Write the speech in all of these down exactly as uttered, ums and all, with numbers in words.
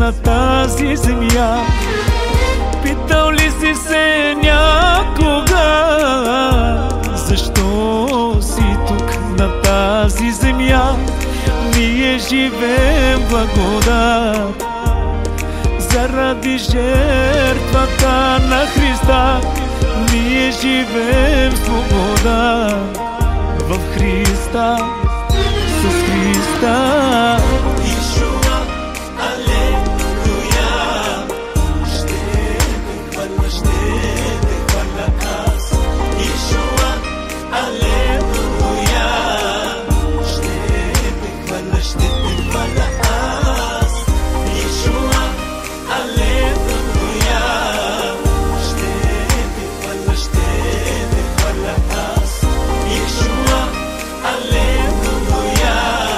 на тази земя. Питал ли си се някога защо си тук на тази земя? Ние живеем благодат заради жертвата на Христа. Ние живеем свобода в Христа, с Христа. Ишуа, алелуя, ще те хваля, ще те хваля аз. Ишуа, алелуя, ще те хваля, ще те хваля аз. Ишуа, алелуя, ще те хваля, ще те хваля аз. Ишуа, алелуя,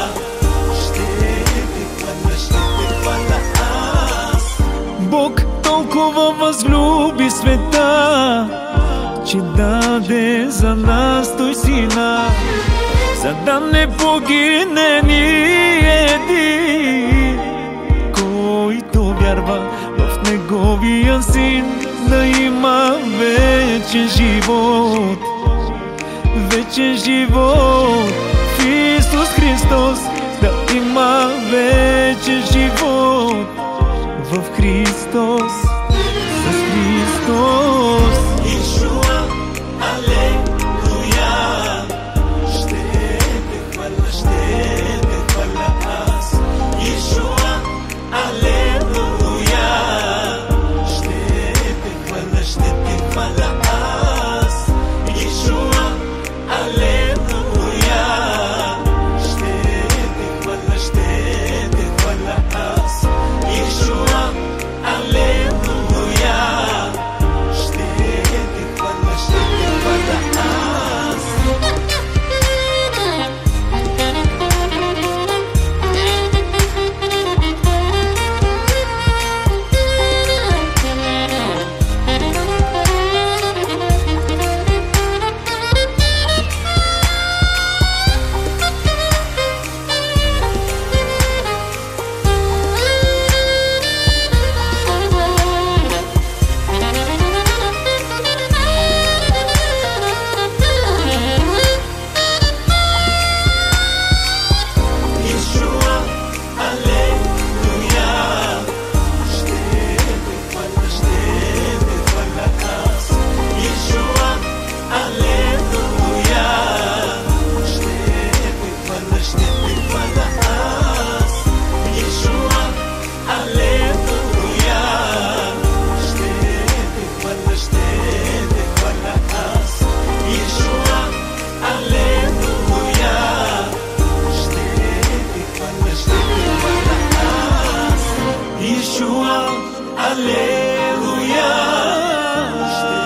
ще те хваля, ще те хваля аз. Бог толкова възлюби света, че даде за нас Той Сина, за да не погине ни един, който вярва в Неговия Син, да има вечен живот. Вечен живот в Исус Христос, да има вечен живот в Христос, с Христос. Ишуа, алелуя, ще те хваля, ще те хваля аз. Ишуа, алелуя, ще те хваля, ще те хваля аз. Ишуа, алелуя, ще те хваля, ще те хваля аз. Ишуа, алелуя, ще те хваля, ще те хваля аз. Ишуа, алелуя, ще те хваля, ще те хваля аз. Ишуа, алелуя, ще те хваля, ще те хваля аз. Ишуа, алелуя, ще те хваля, ще те хваля аз. Ишуа, алелуя, ще те хваля, ще те хваля аз. Ишуа, алелуя, ще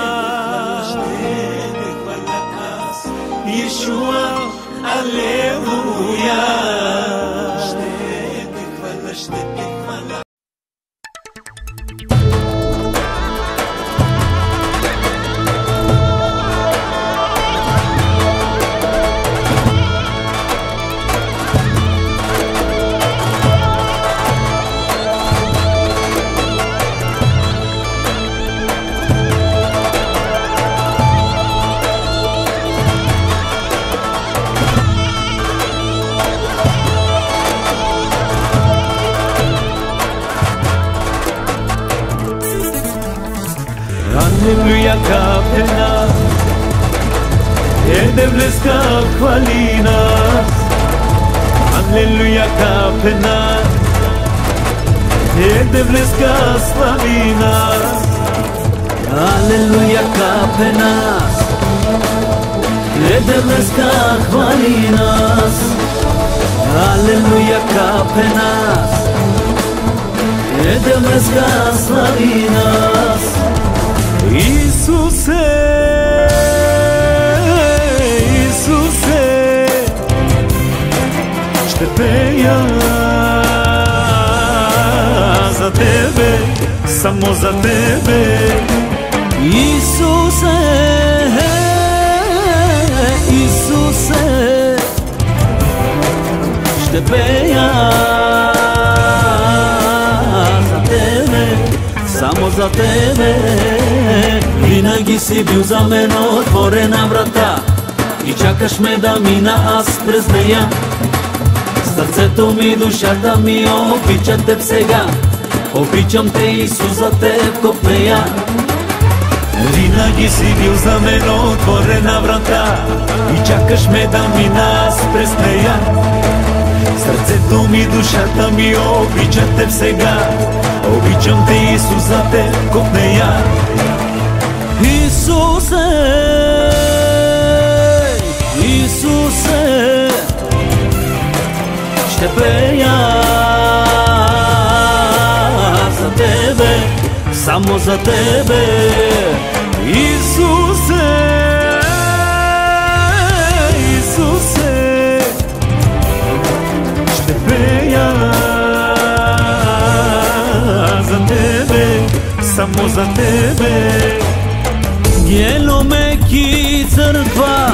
те хваля, ще те хваля аз. Ишуа, алелуя, ще те хваля, ще те хваля. Алелуя, капена, еде блеска хвали нас. Алелуя, капена, еде блеска слави нас. Алелуя, капе нас, еде блеска хвали нас. Алелуя, капе нас, еде блеска слави нас. Исусе, Исусе, ще пея за Тебе, само за Тебе. Исусе, Исусе, ще пея за тебе. Винаги си бил за мен отворена врата и чакаш ме да мина аз през нея. Сърцето ми, душата ми обичат теб сега. Обичам те, Исус, за теб копнея. Винаги си бил за мен отворена врата и чакаш ме да мина аз през нея. Сърцето ми, душата ми обичат теб сега. Обичам те, Исус, за теб копнея. Исусе, Исусе, ще пея за тебе, само за тебе. Исусе, Исусе, ще пея за тебе, само за тебе. Геломеки църква,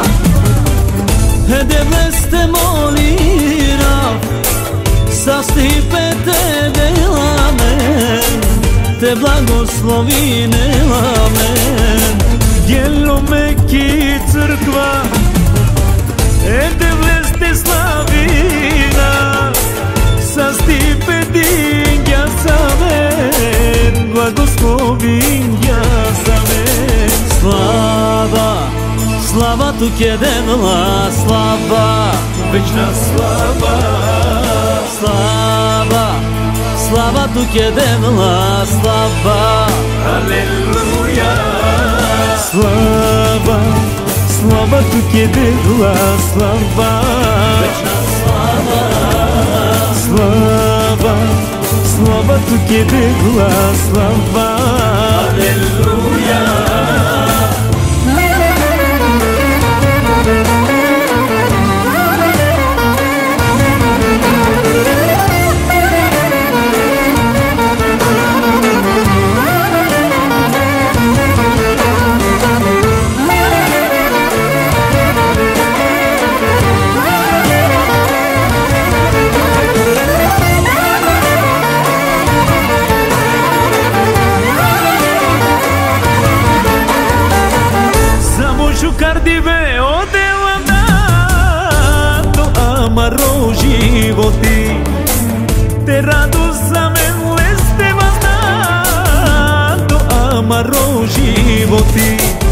еде сте молира, са стипете деламен, те благословине амен. Геломеки църква, еде влезте славина, са стипеди гясамен, благословин гясамен. Слава, слава тук е денла, слава, Вечна слава, слава, слава тук е денла, слава. Алелуя. Слава, слава тук е дела, слава. Вечна слава, Слава, слава тук е дела, слава. алелуя. Cardive o de la nato amaro životi te radosame leste vanato amaro životi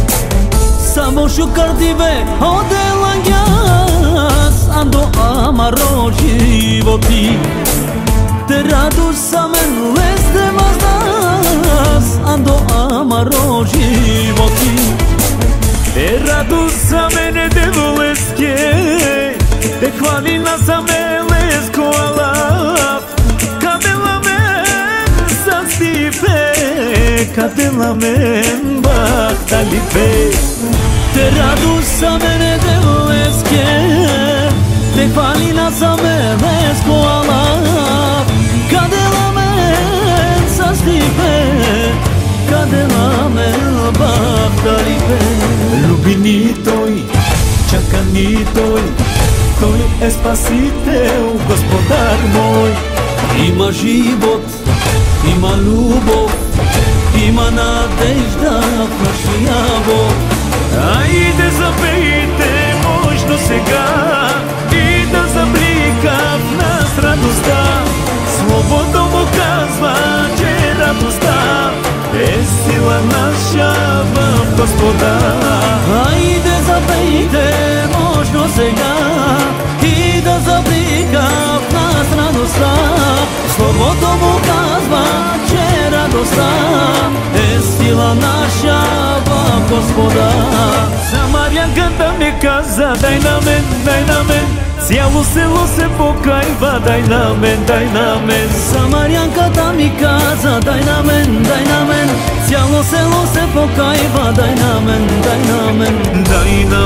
Samo šukardive odela jas ando amaro životi te radosame leste vanato ando amaro životi. Te radosame ne devoleske, te hvalina za melesko alaf. Kadela men sa stipe, kadela men bahtalipe. Te radosame ne devoleske, te hvalina za melesko alaf. Kadela men sa stipe, kadela men bahtalipe. Любини Той, чакани Той, Той е Спасител, Господар мой. Има живот, има любов, има надежда в нашия Бог. Айде запейте мощно сега и да заблика в нас радостта. Словото му казва, че радостта е сила наша в Господа. Айде запейте мощно сега и да заблика в нас радостта. Словото му казва, че радостта е сила наша в Господа. Самарянката ми каза, дай на мен, дай на мен. Цяло село се покайва, дай на мен, дай на мен. Самарянката ми каза, дай на мен, дай на мен. Цяло село се покайва, дай на мен, дай на мен. Дай на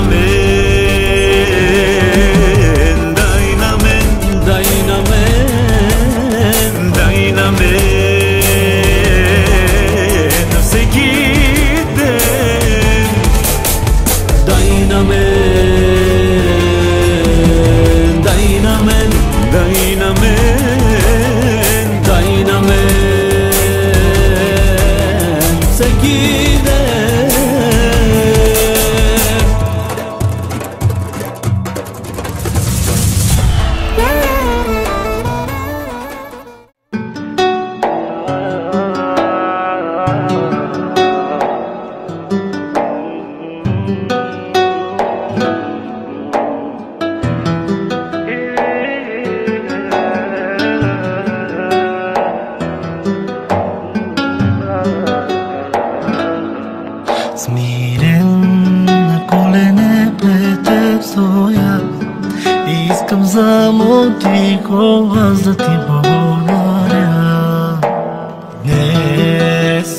мен, дай на мен, дай на мен, дай на мен, всеки ден. Дай на мен, дай на мен, дай на мен, дай на мен,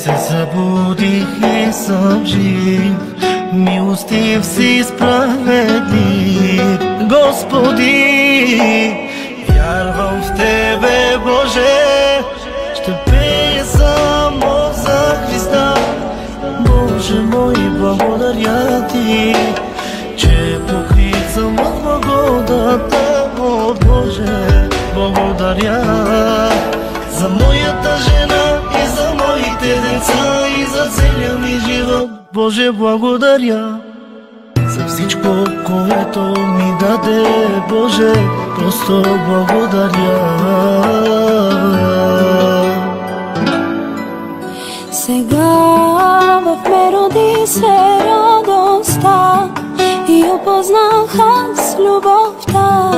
се събудих и съм жив, милостив си справедлив. Господи, вярвам в Тебе, Боже, ще пея само за Христа. Боже мой, благодаря Ти, че покрит съм от благодата. О, Боже, благодаря за моята жена и за моите деца и за целия ми живот. Боже, благодаря за всичко, което ми даде. Боже, просто благодаря. Сега в ме роди се радостта и опознах аз любовта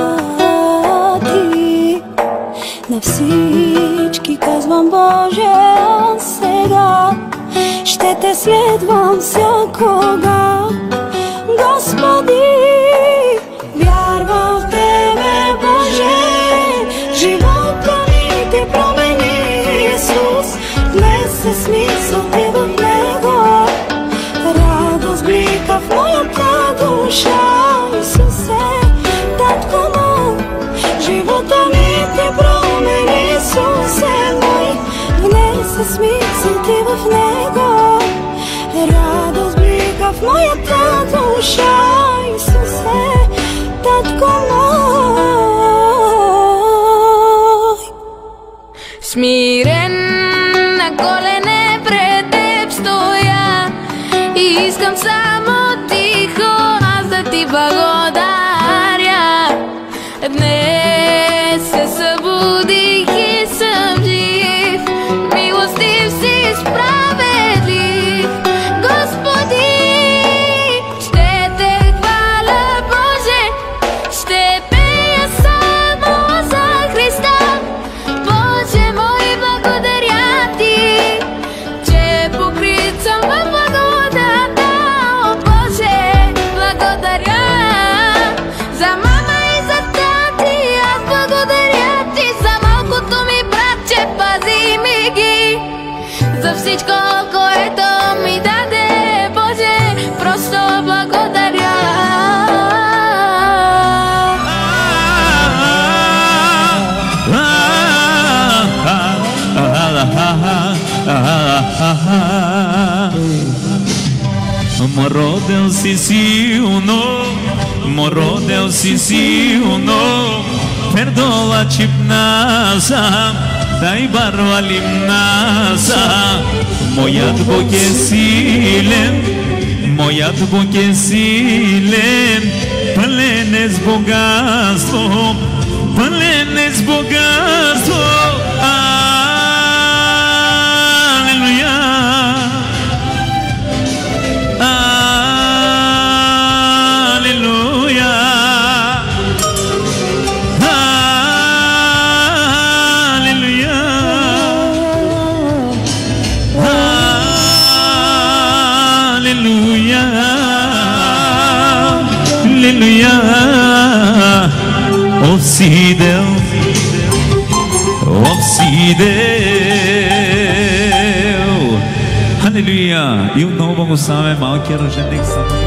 Ти. На всички казвам, Боже, аз сега ще Те следвам всякога. Господи, вярвам в Тебе, Боже, живота ми Ти промени, Исус. Днес е смисъл Ти в него, радост блика в моята душа. Исусе, Татко мой, живота ми Ти промени, Исусе мой. Днес е смисъл Ти в него, радост блика в моята душа. Исусе, Татко мой. Смирен на колене пред Теб стоя и искам само тихо аз да Ти благодаря. Днес се събудих и съм жив, милостив си справедлив. Господи, ще Те хваля, Боже, ще пея само за Христа. Боже мой, благодаря Ти, че покрит съм в благодата. О, Боже, благодаря за мама и за тати. Аз благодаря Ти за малкото ми братче, пази ми ги. За всичко, което ми даде, Боже, просто благодаря. Moro del Sicilno, moro del Sicilno, perdoa chipnasa, dai barba limnasa, moyat boke silen, moyat boke silen, plenes bogatstvo, plenes bogatstvo. Obsidel, obsidel, aleluia. E o novo Gonçalo é mal que era o gente que sabia.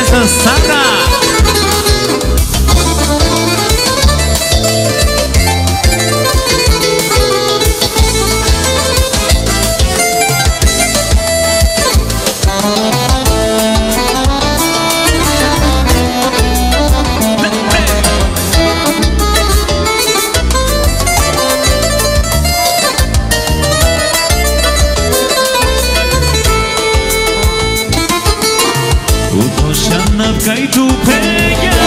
Să Sara! Kaj tu pega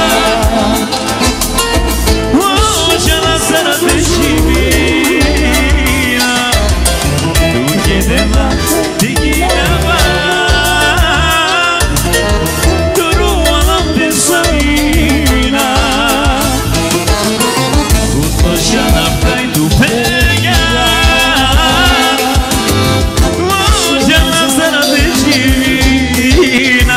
Oja na sara de chivia Tu que dela te guiava Tu ruana de samina Oja na kaj tu pega Oja na sara de chivia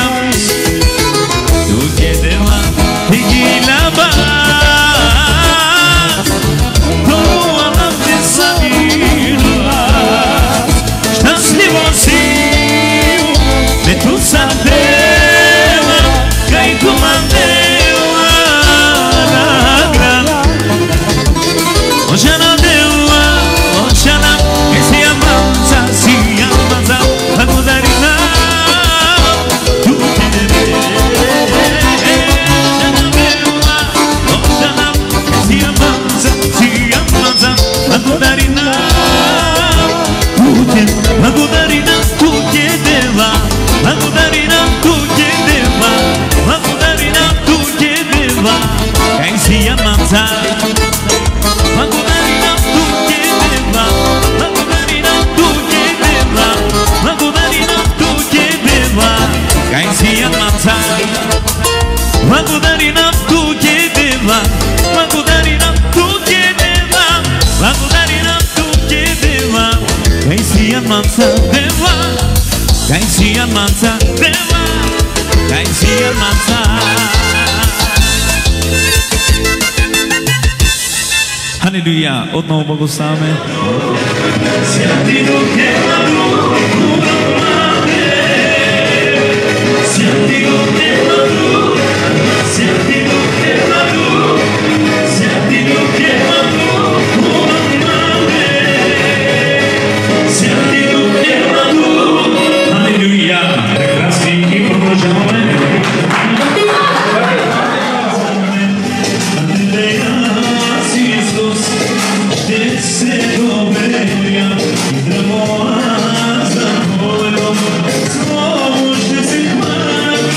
Mansa deva, Gaisia mansa deva, Gaisia mansa. Halleluja, отново благославяме. Святи Дух е на друг, Святи Дух е на друг, Святи Дух е на друг, Святи Дух е на друг, Святи Дух е на друг. Халелуя, прекрасни и продължаваме. Ще се доверя и здраво аз за Твоето слово ще се хваля.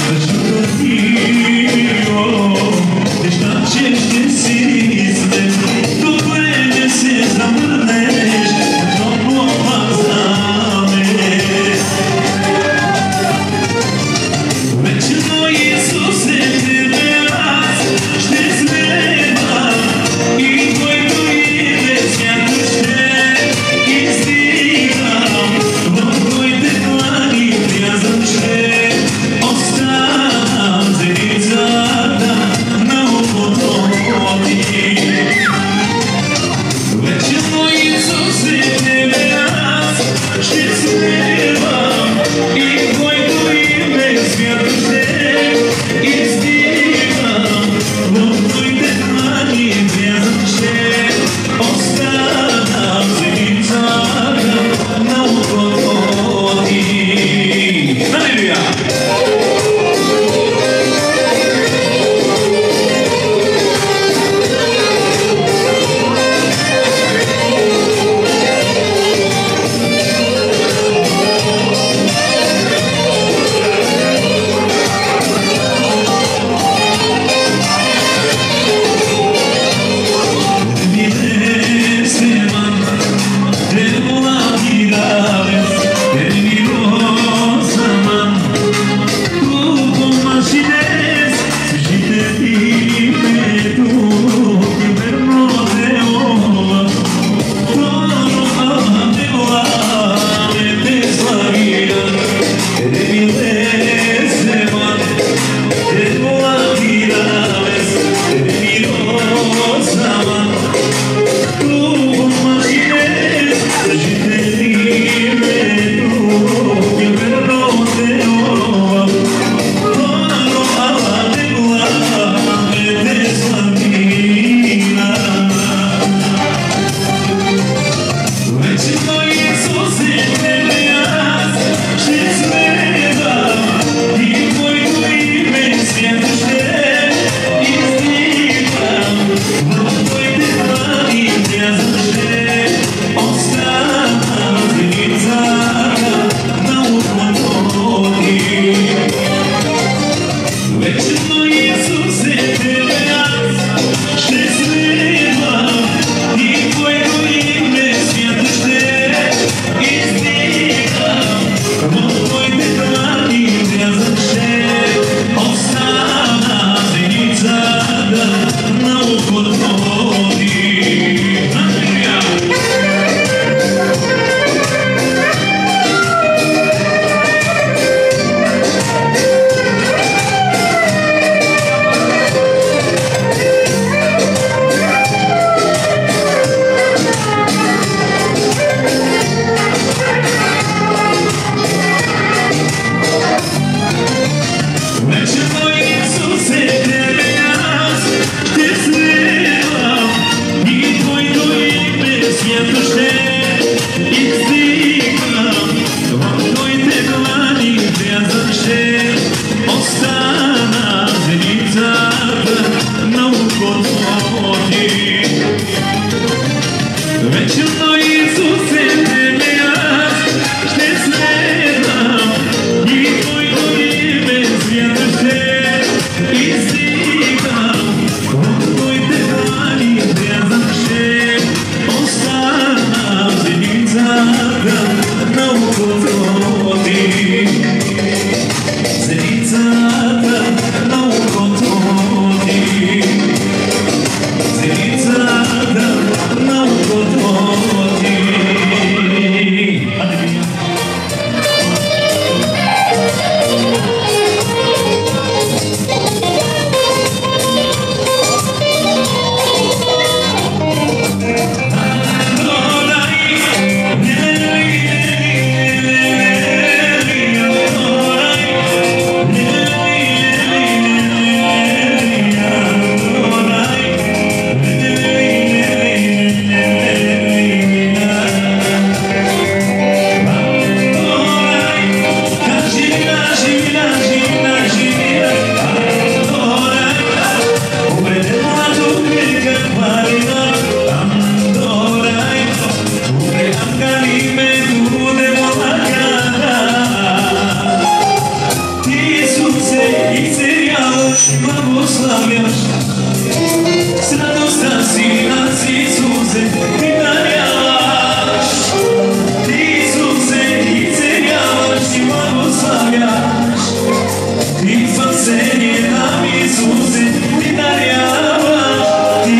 błogosławiasz i błogosławiasz. Z radosną si nas Isuсе, Ty darjasz. Ty Isuсе, Ty ceniasz i błogosławiasz. Ty spasenie nam Isuсе, Ty darjasz. Ty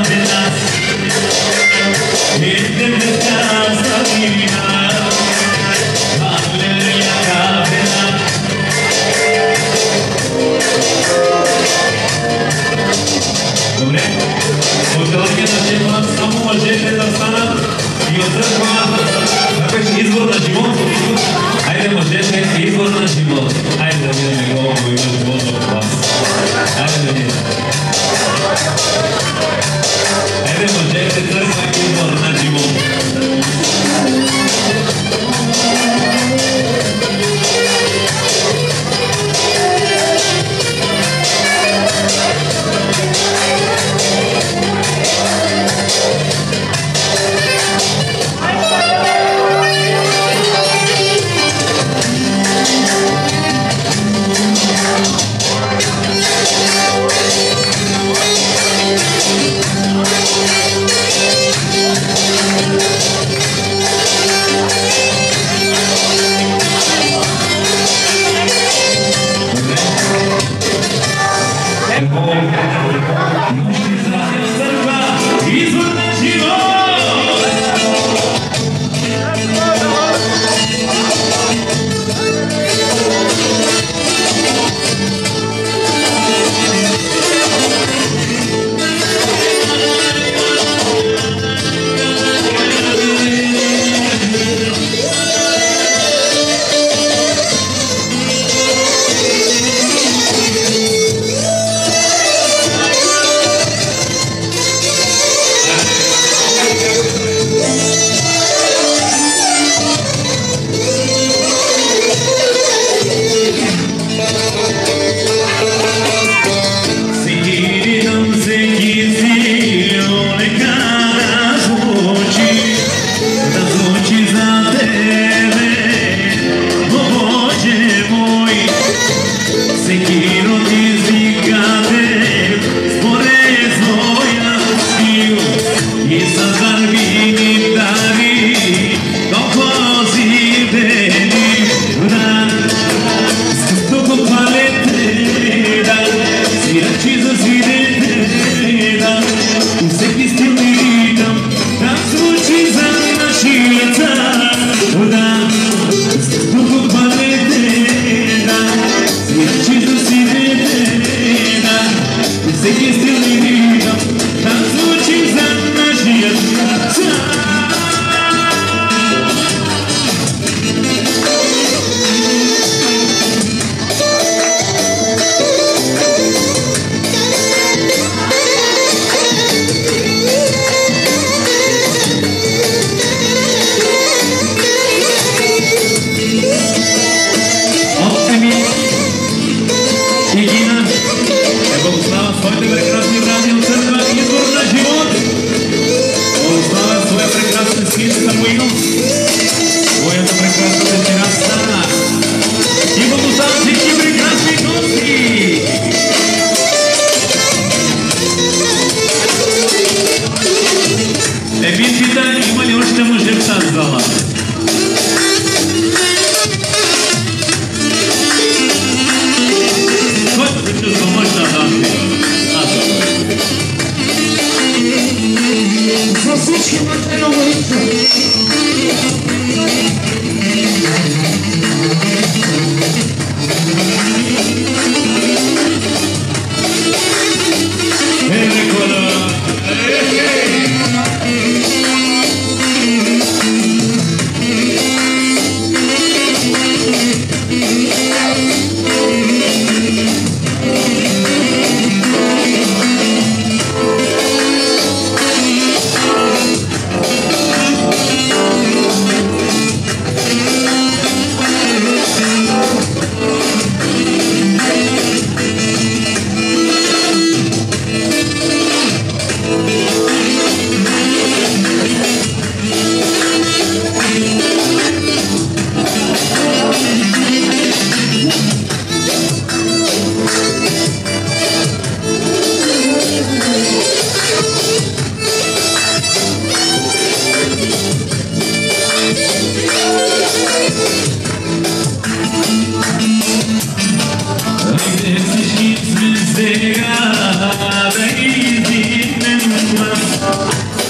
Егина, е благослава своите прекрасни братя.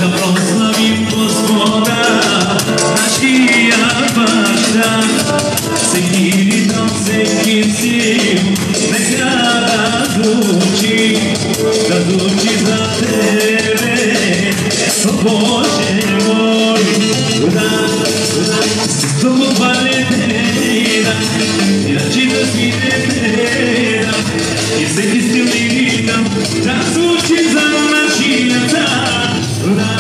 прославим Господа, нашия баща. Всеки дом, всеки сил, нека да звучи, да звучи за Тебе, о Боже мой. Да, с добавите, да, иначе да свидете, да, и всеки стил да, да звучи за нашията. Да,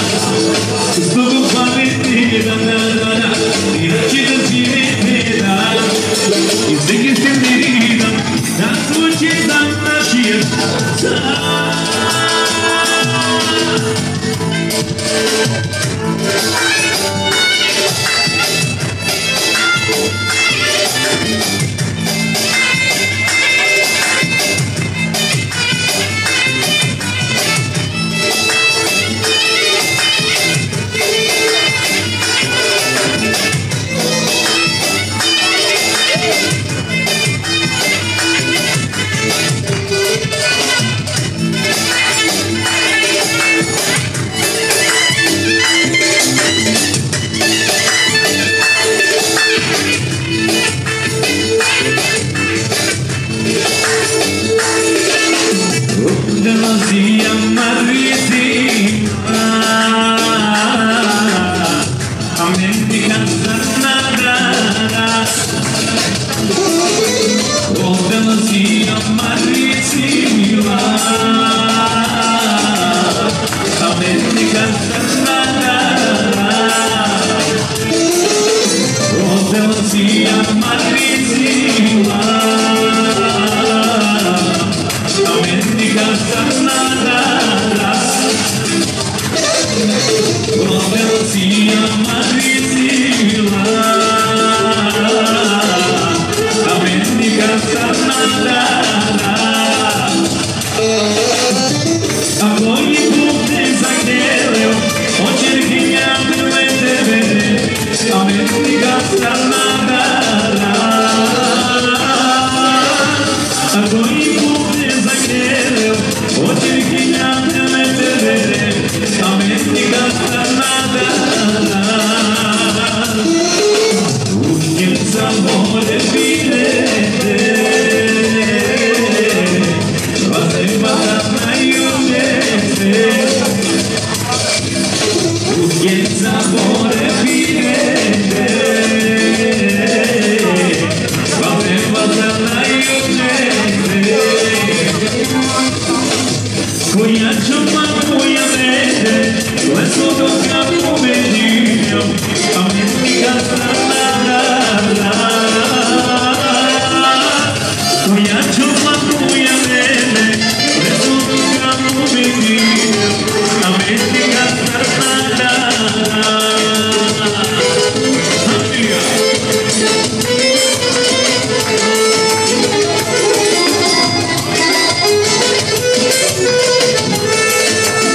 с добавите, да, да, да, да, иначе да свидете, да, и всеки стил да, да звучи за нашията.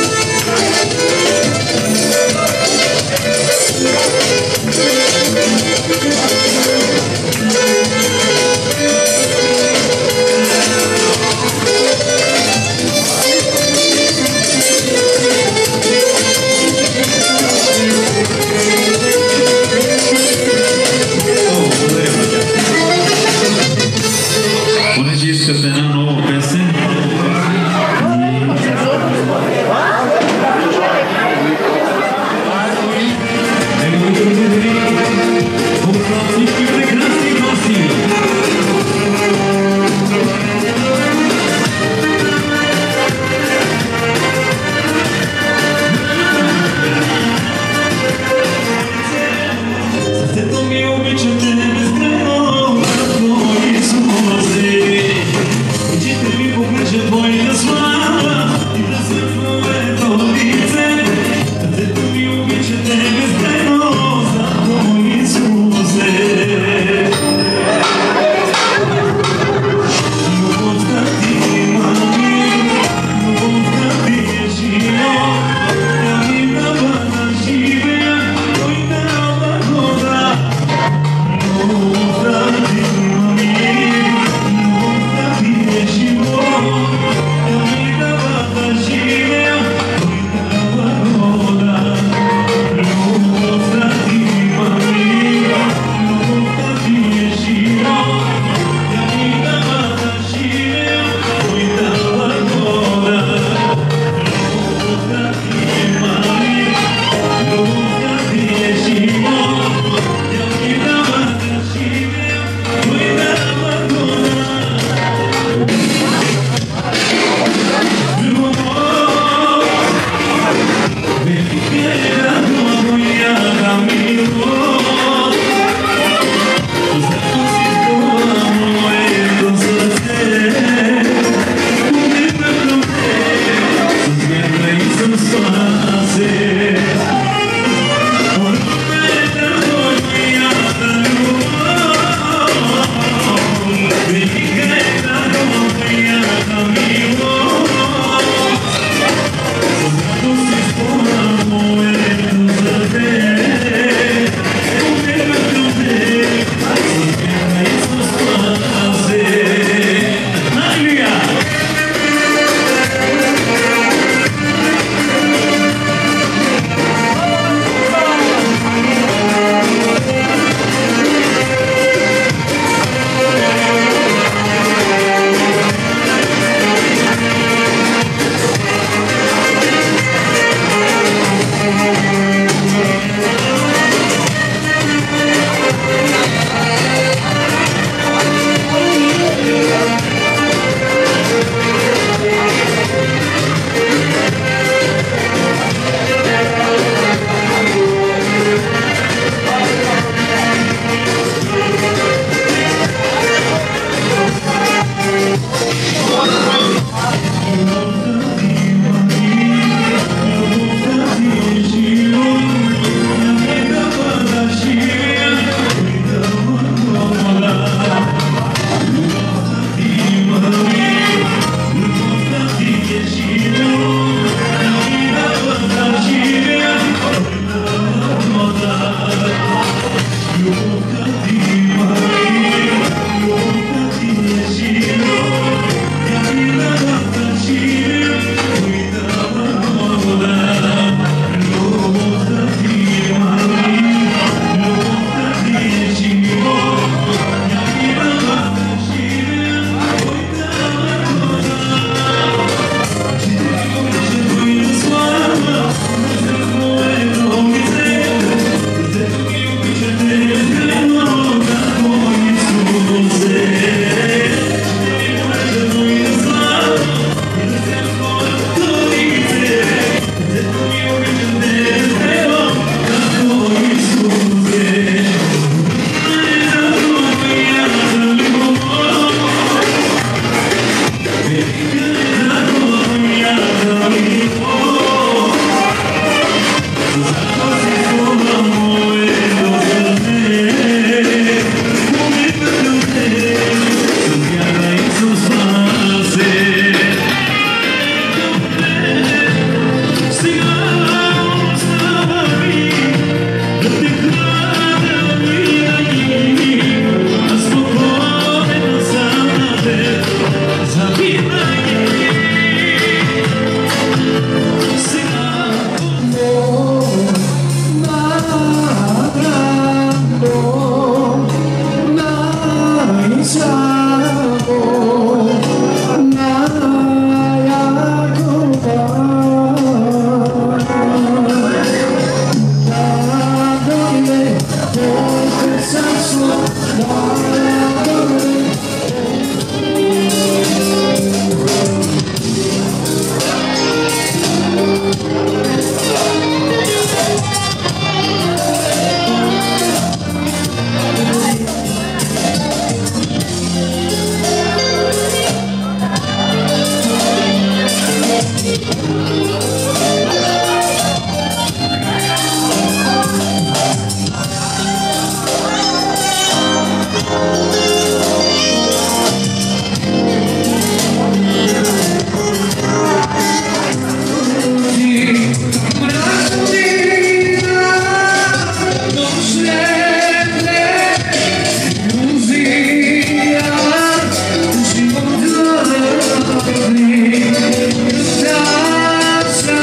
Thank you. That's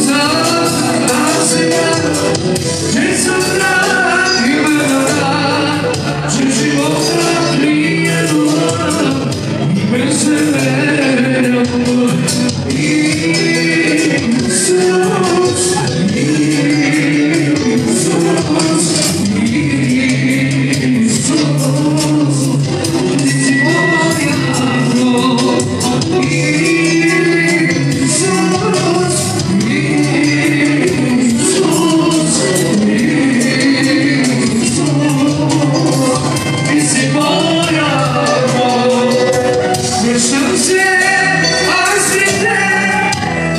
Deixa-me ser,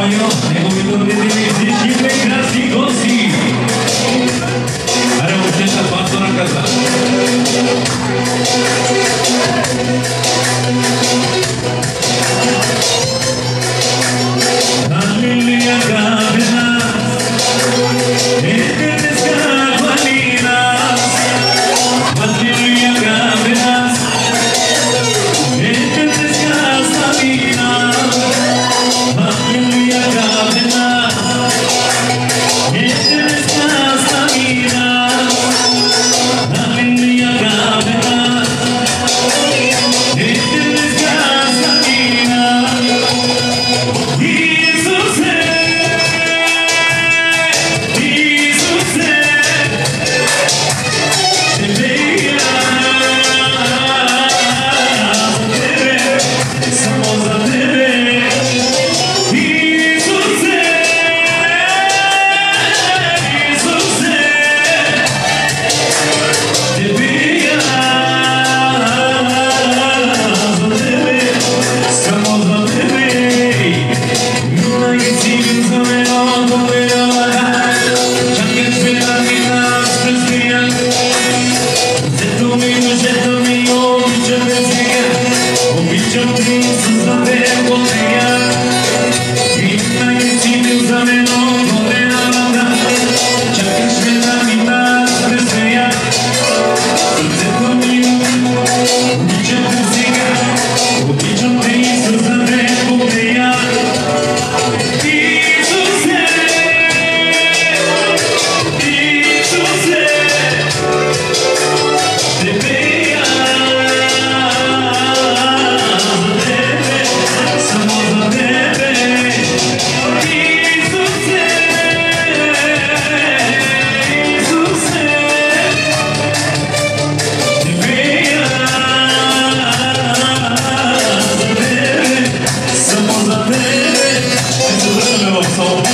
Ой-ой, неговите родители, всички прекрасни гости. Аре, учета, пастора каза. Аллилуйя, гавена, етенеска хвалина. Аллилуйя, гавена, етенеска славина. Аллилуйя, гавена, етенеска славина. Аллилуйя, гавена, етенеска славина. Исусе, Исусе, тебе я за тебе, само за тебе. Исусе, Исусе, тебе я за тебе, само за тебе. Мина и син за мен доверява, чакай света ми нас пресмия. Зето ми, душето ми, обичам те сега, обичам те с тебе потея. Мина и син за мен доверява, чакай света ми нас пресмия. Зето ми, обичам те сега, обичам те с тебе потея. Исусе, Исусе, тебе я за тебе, само за тебе. Исусе, Исусе, тебе я за тебе, само за тебе. Ето да ме в сол.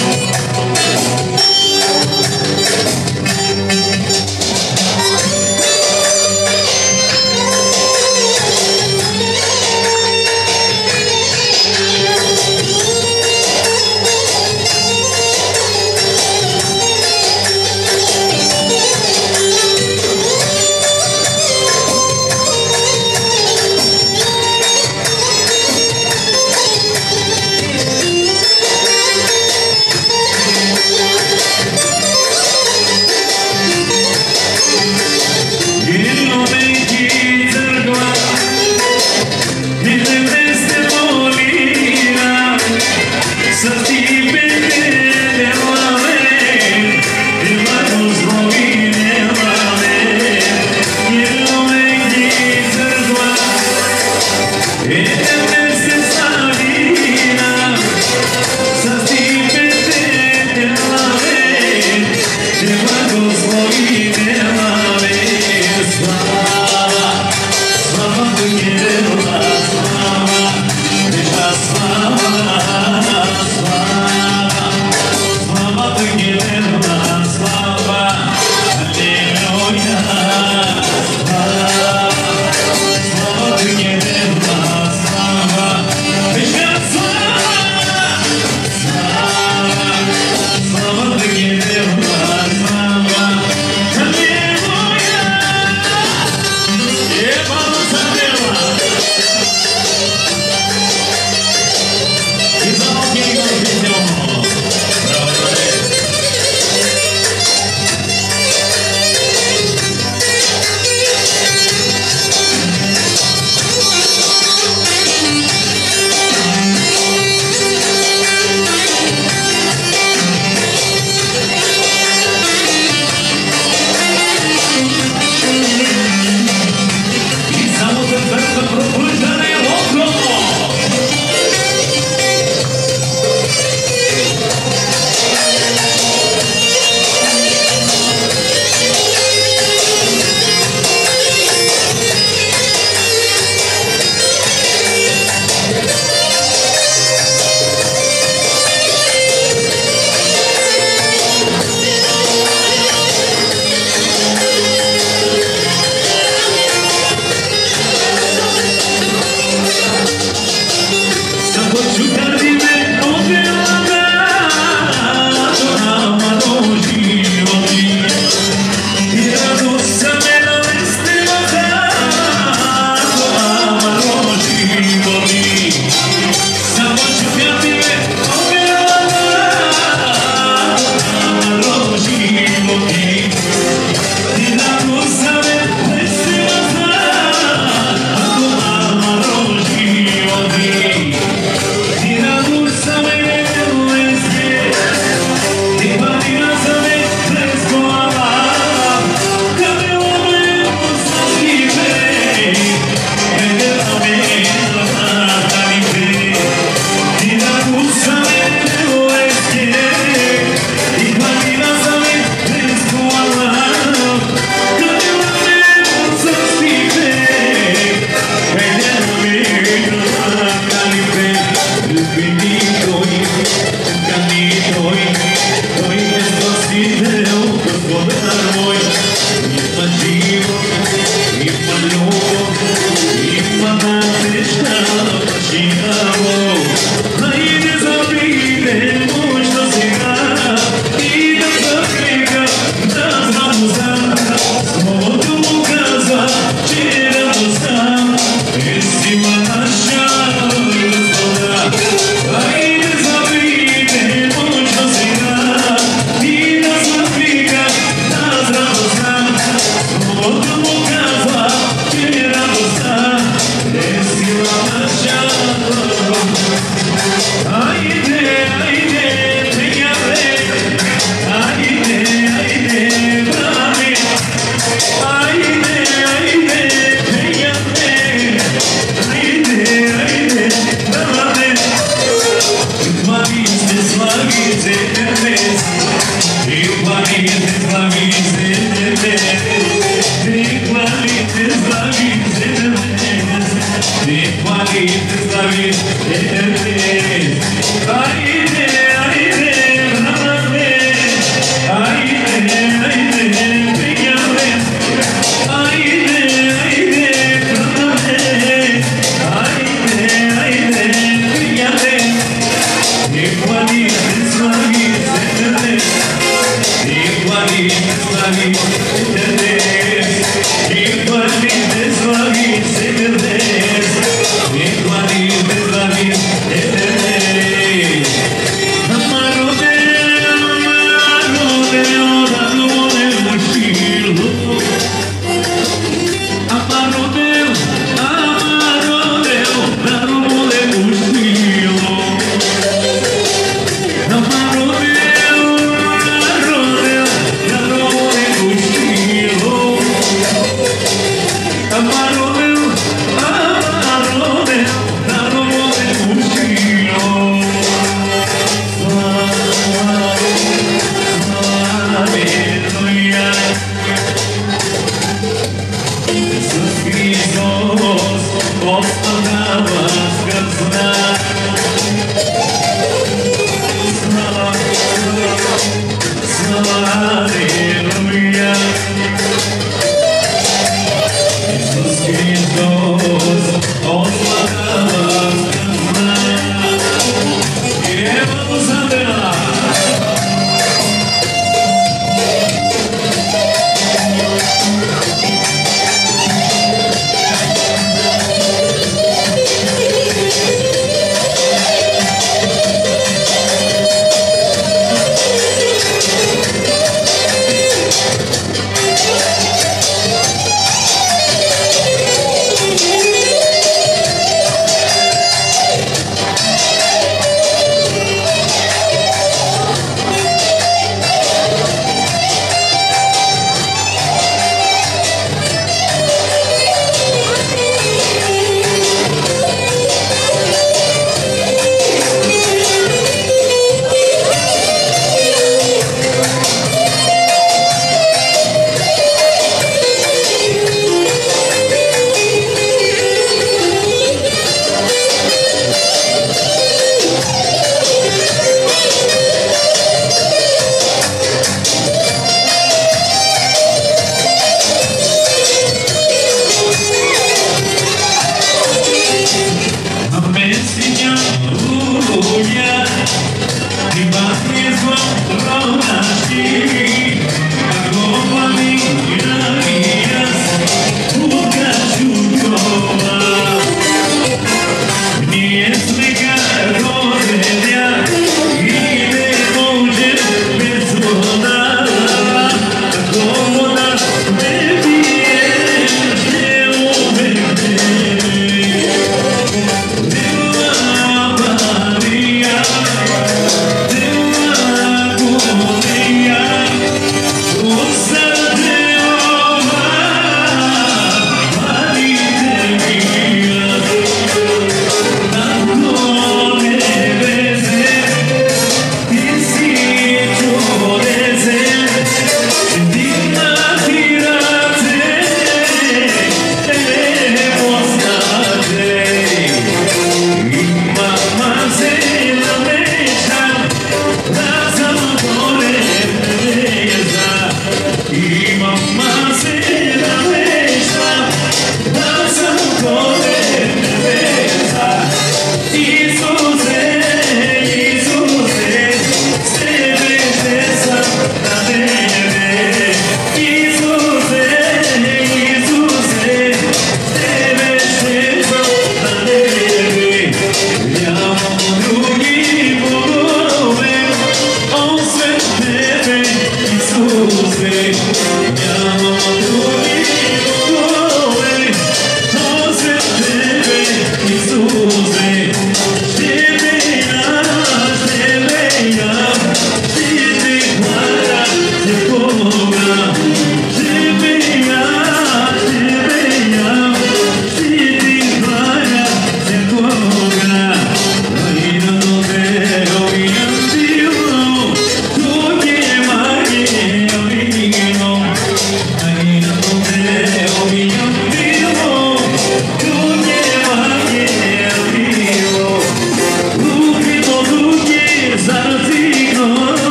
Mamma se la messa, danza un po'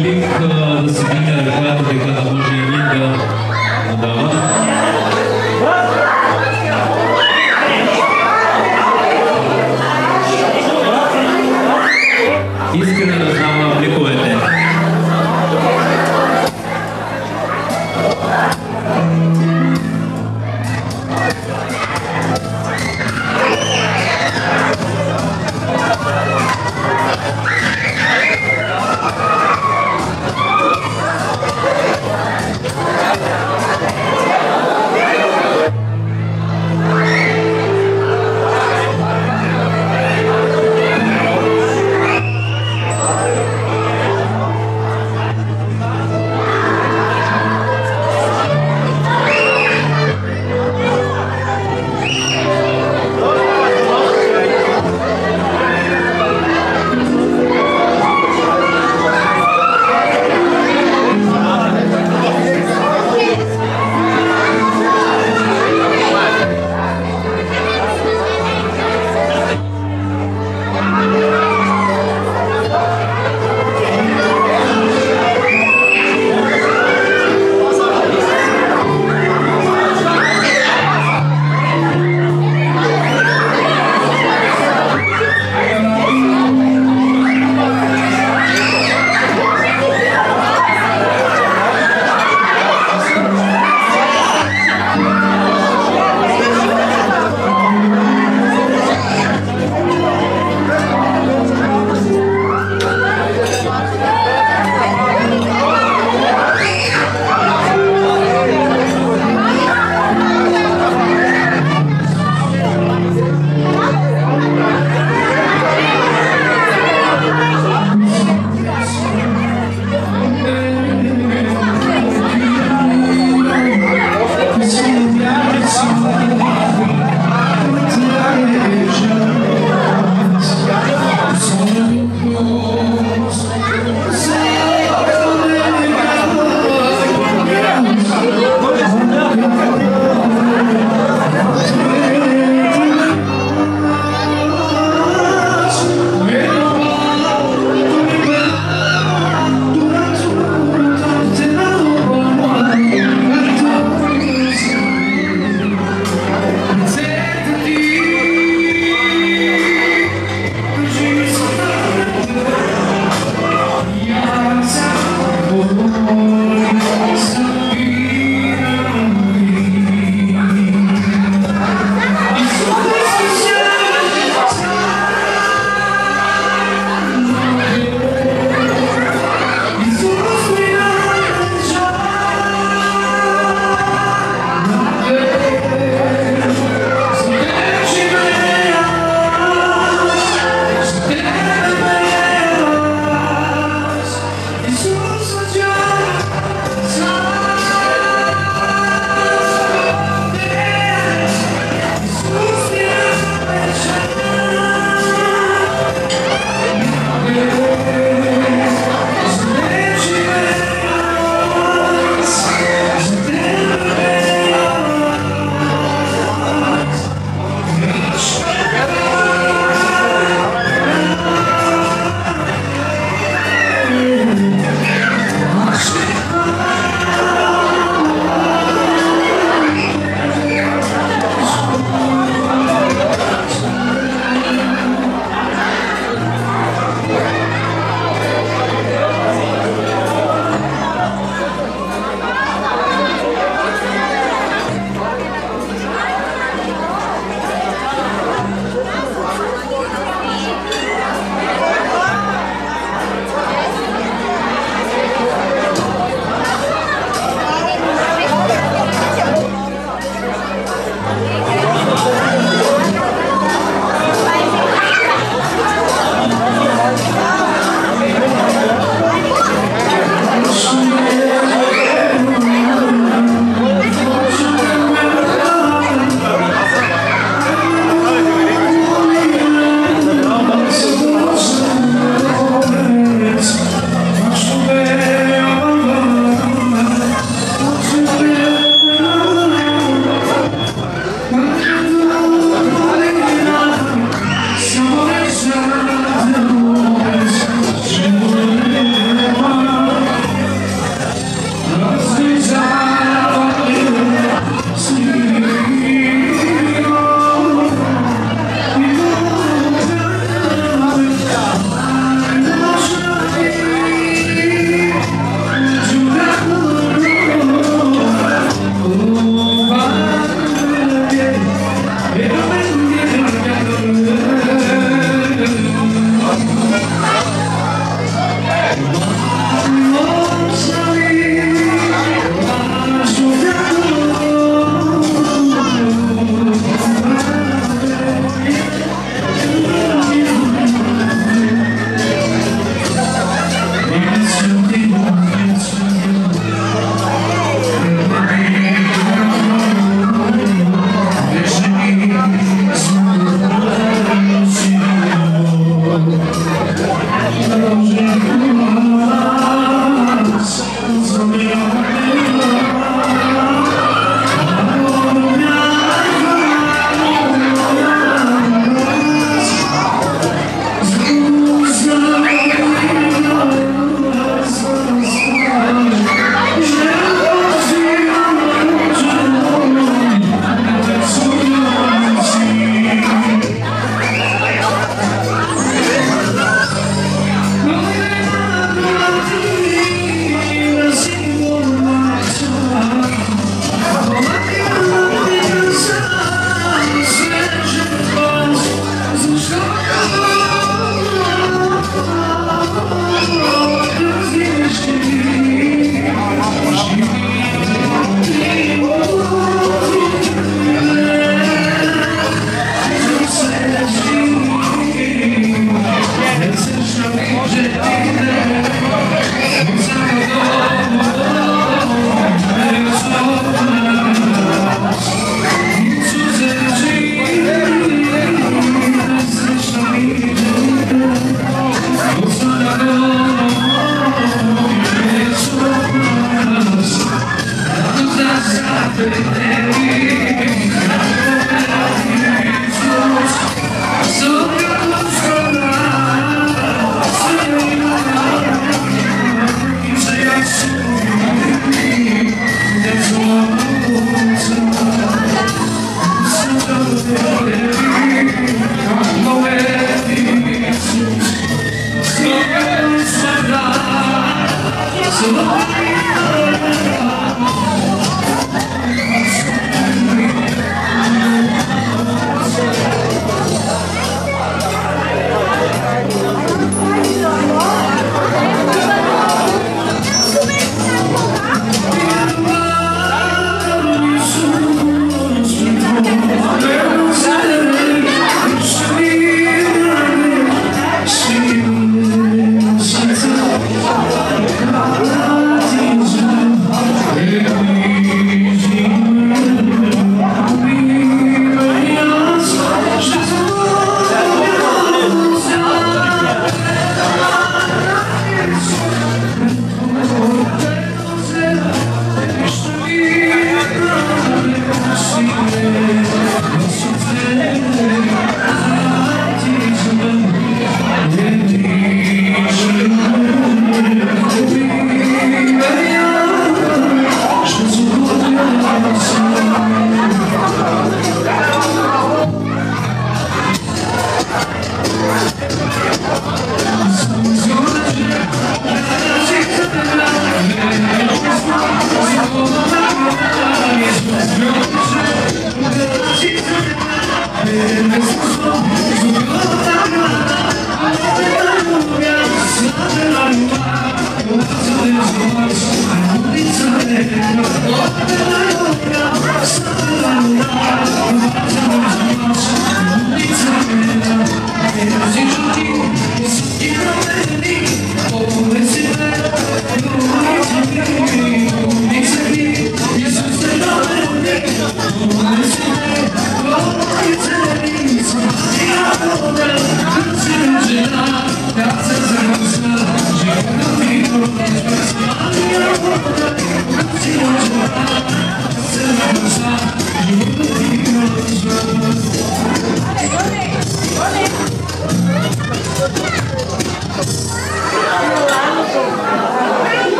клик да се диgne ръката, така да може и ние да дава. Искрено раздава бликовете.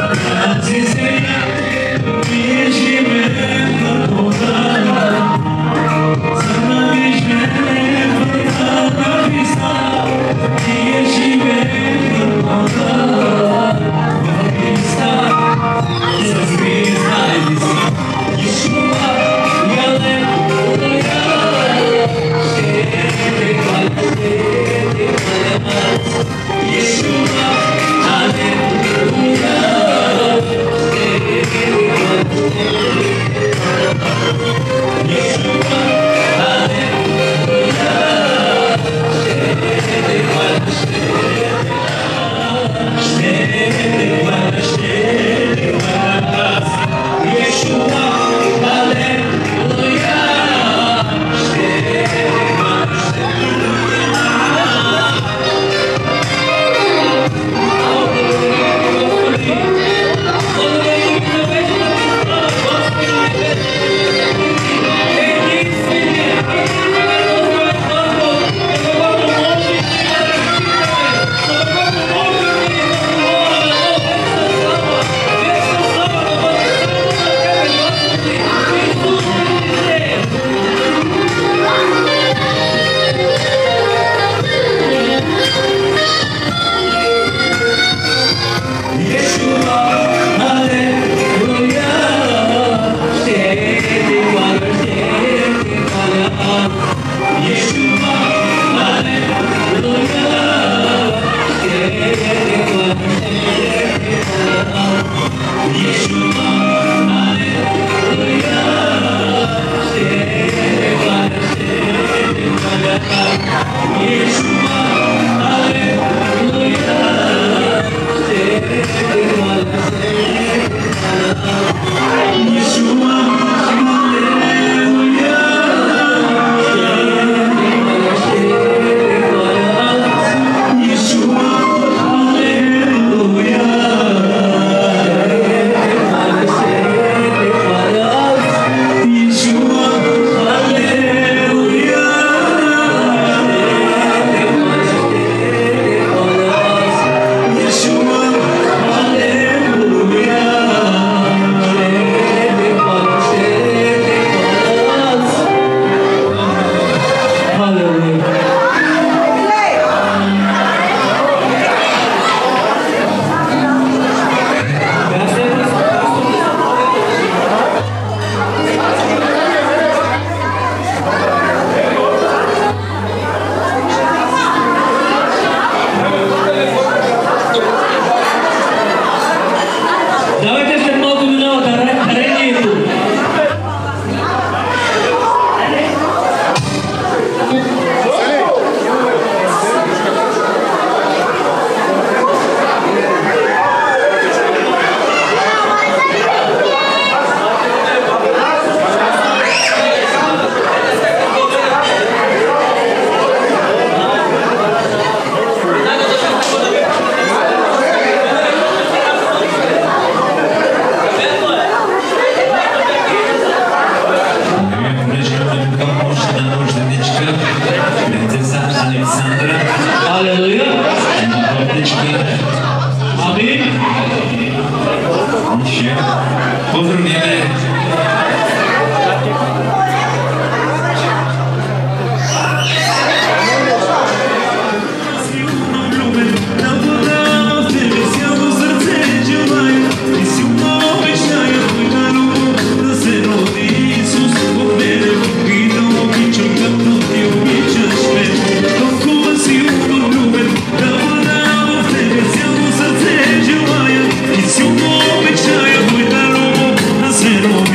Zero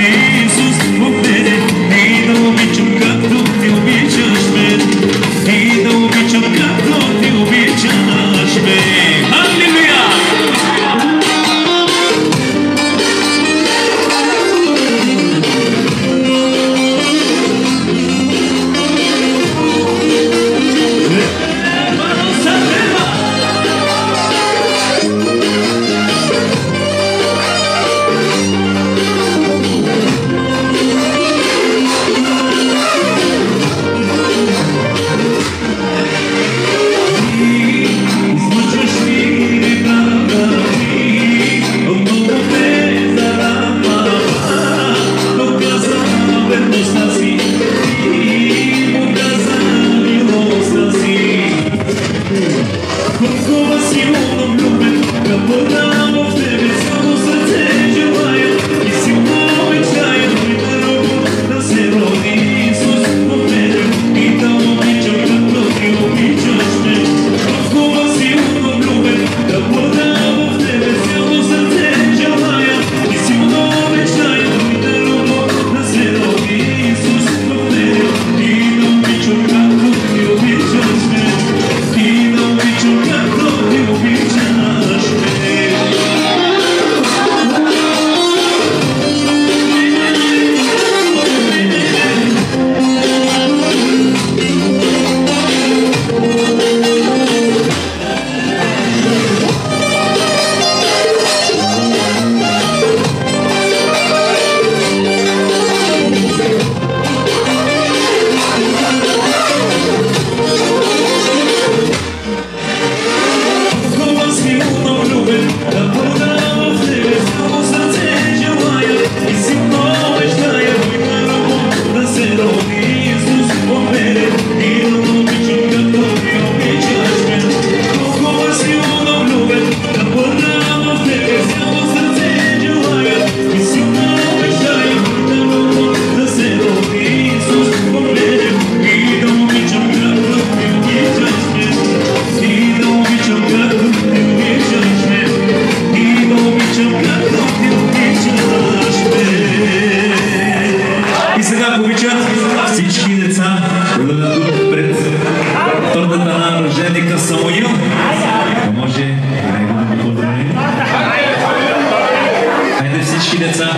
Sicileța.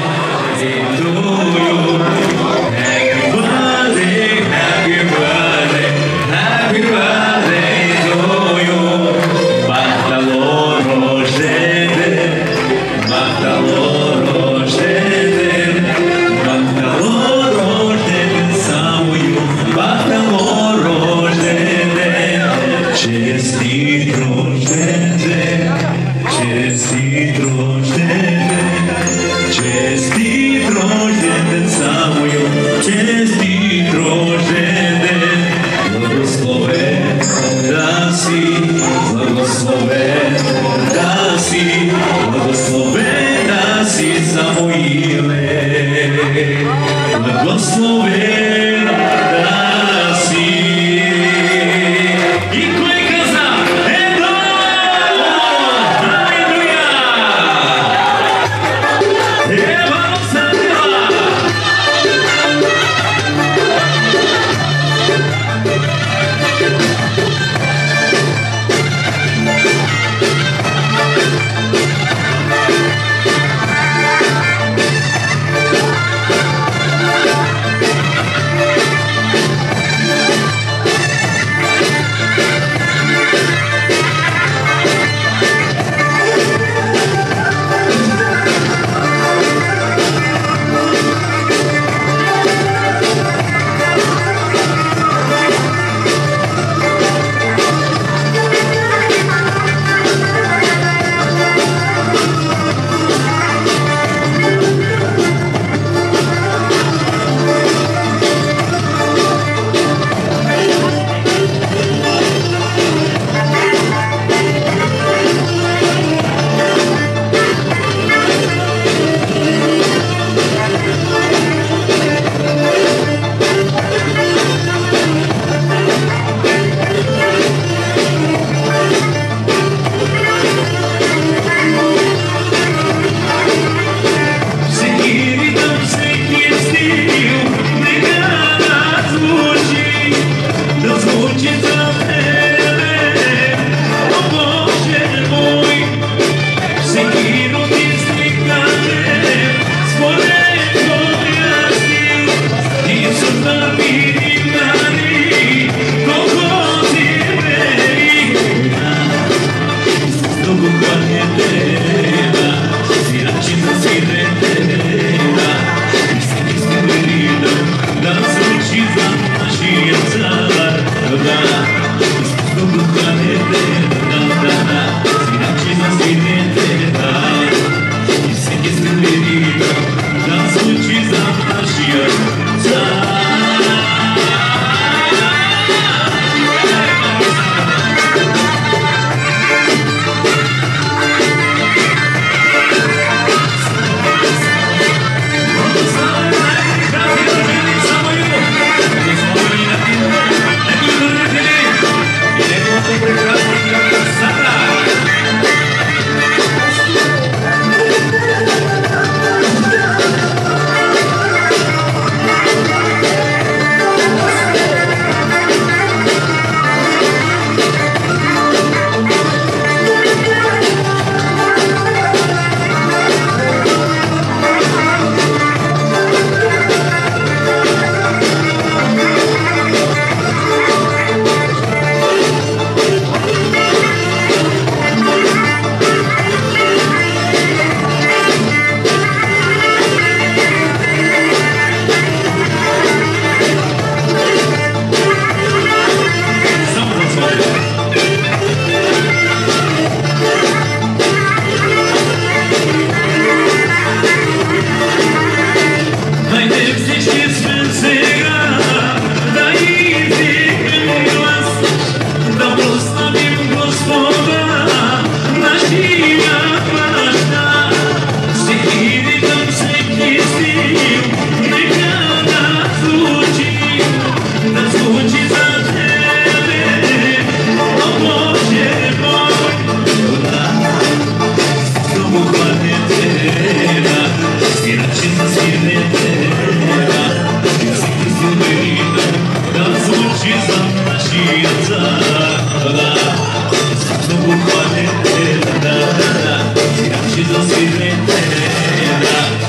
Happy birthday, happy birthday, happy birthday to you. Bachta-lo roșete, bachta-lo roșete, bachta-lo roșete, sau eu, bachta-lo roșete, čestit roșete, čestit roșete, čestit rođendan samo ju, čestit rođendan. Blagosloven da si, blagosloven da si, blagosloven da si Samuile. Blagosloven da si. I ko je kaza? Edo! Aleluja! Jesus, we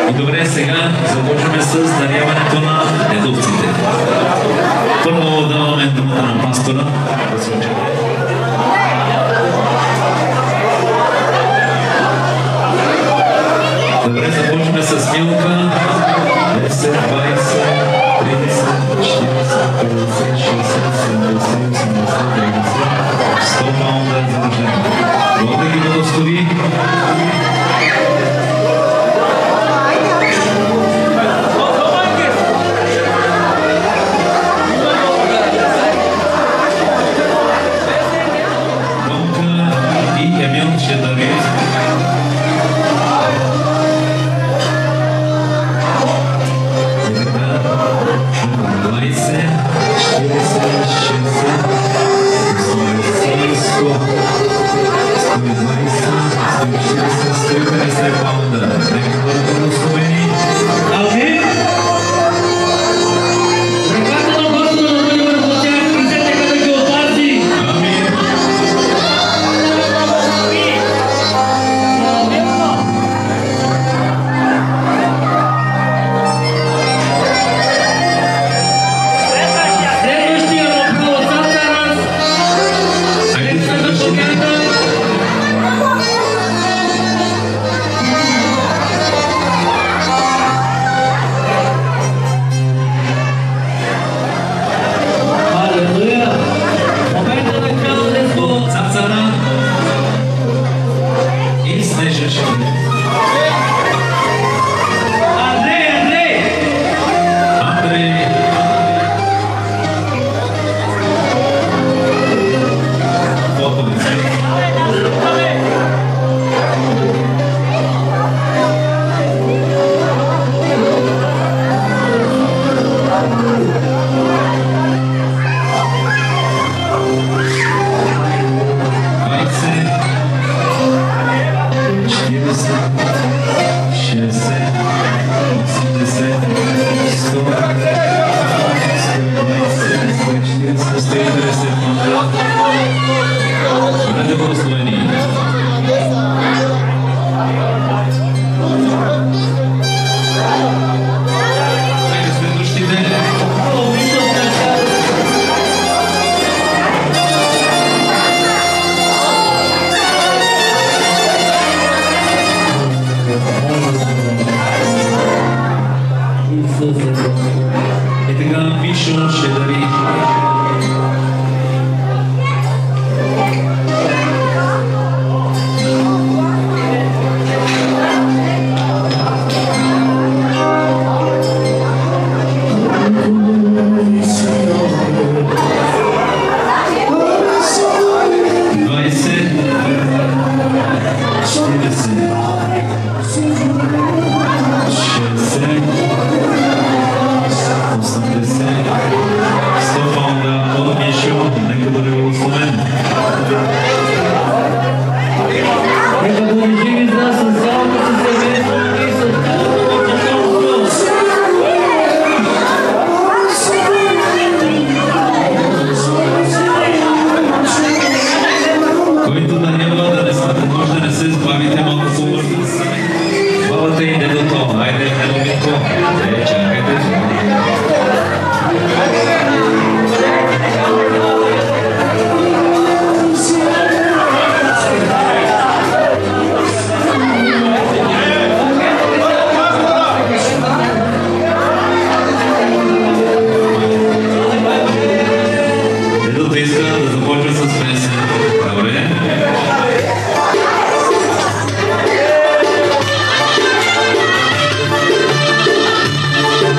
И добре, сега започваме с даряването на недовците. Първо даваме думата на пастора. Добре, започваме с Милка. десет, двайсет, тридесет, четиридесет, петдесет, шейсет, седемдесет, осемдесет, деветдесет, сто паунда е задължено. Бог да ги благослови. Добре.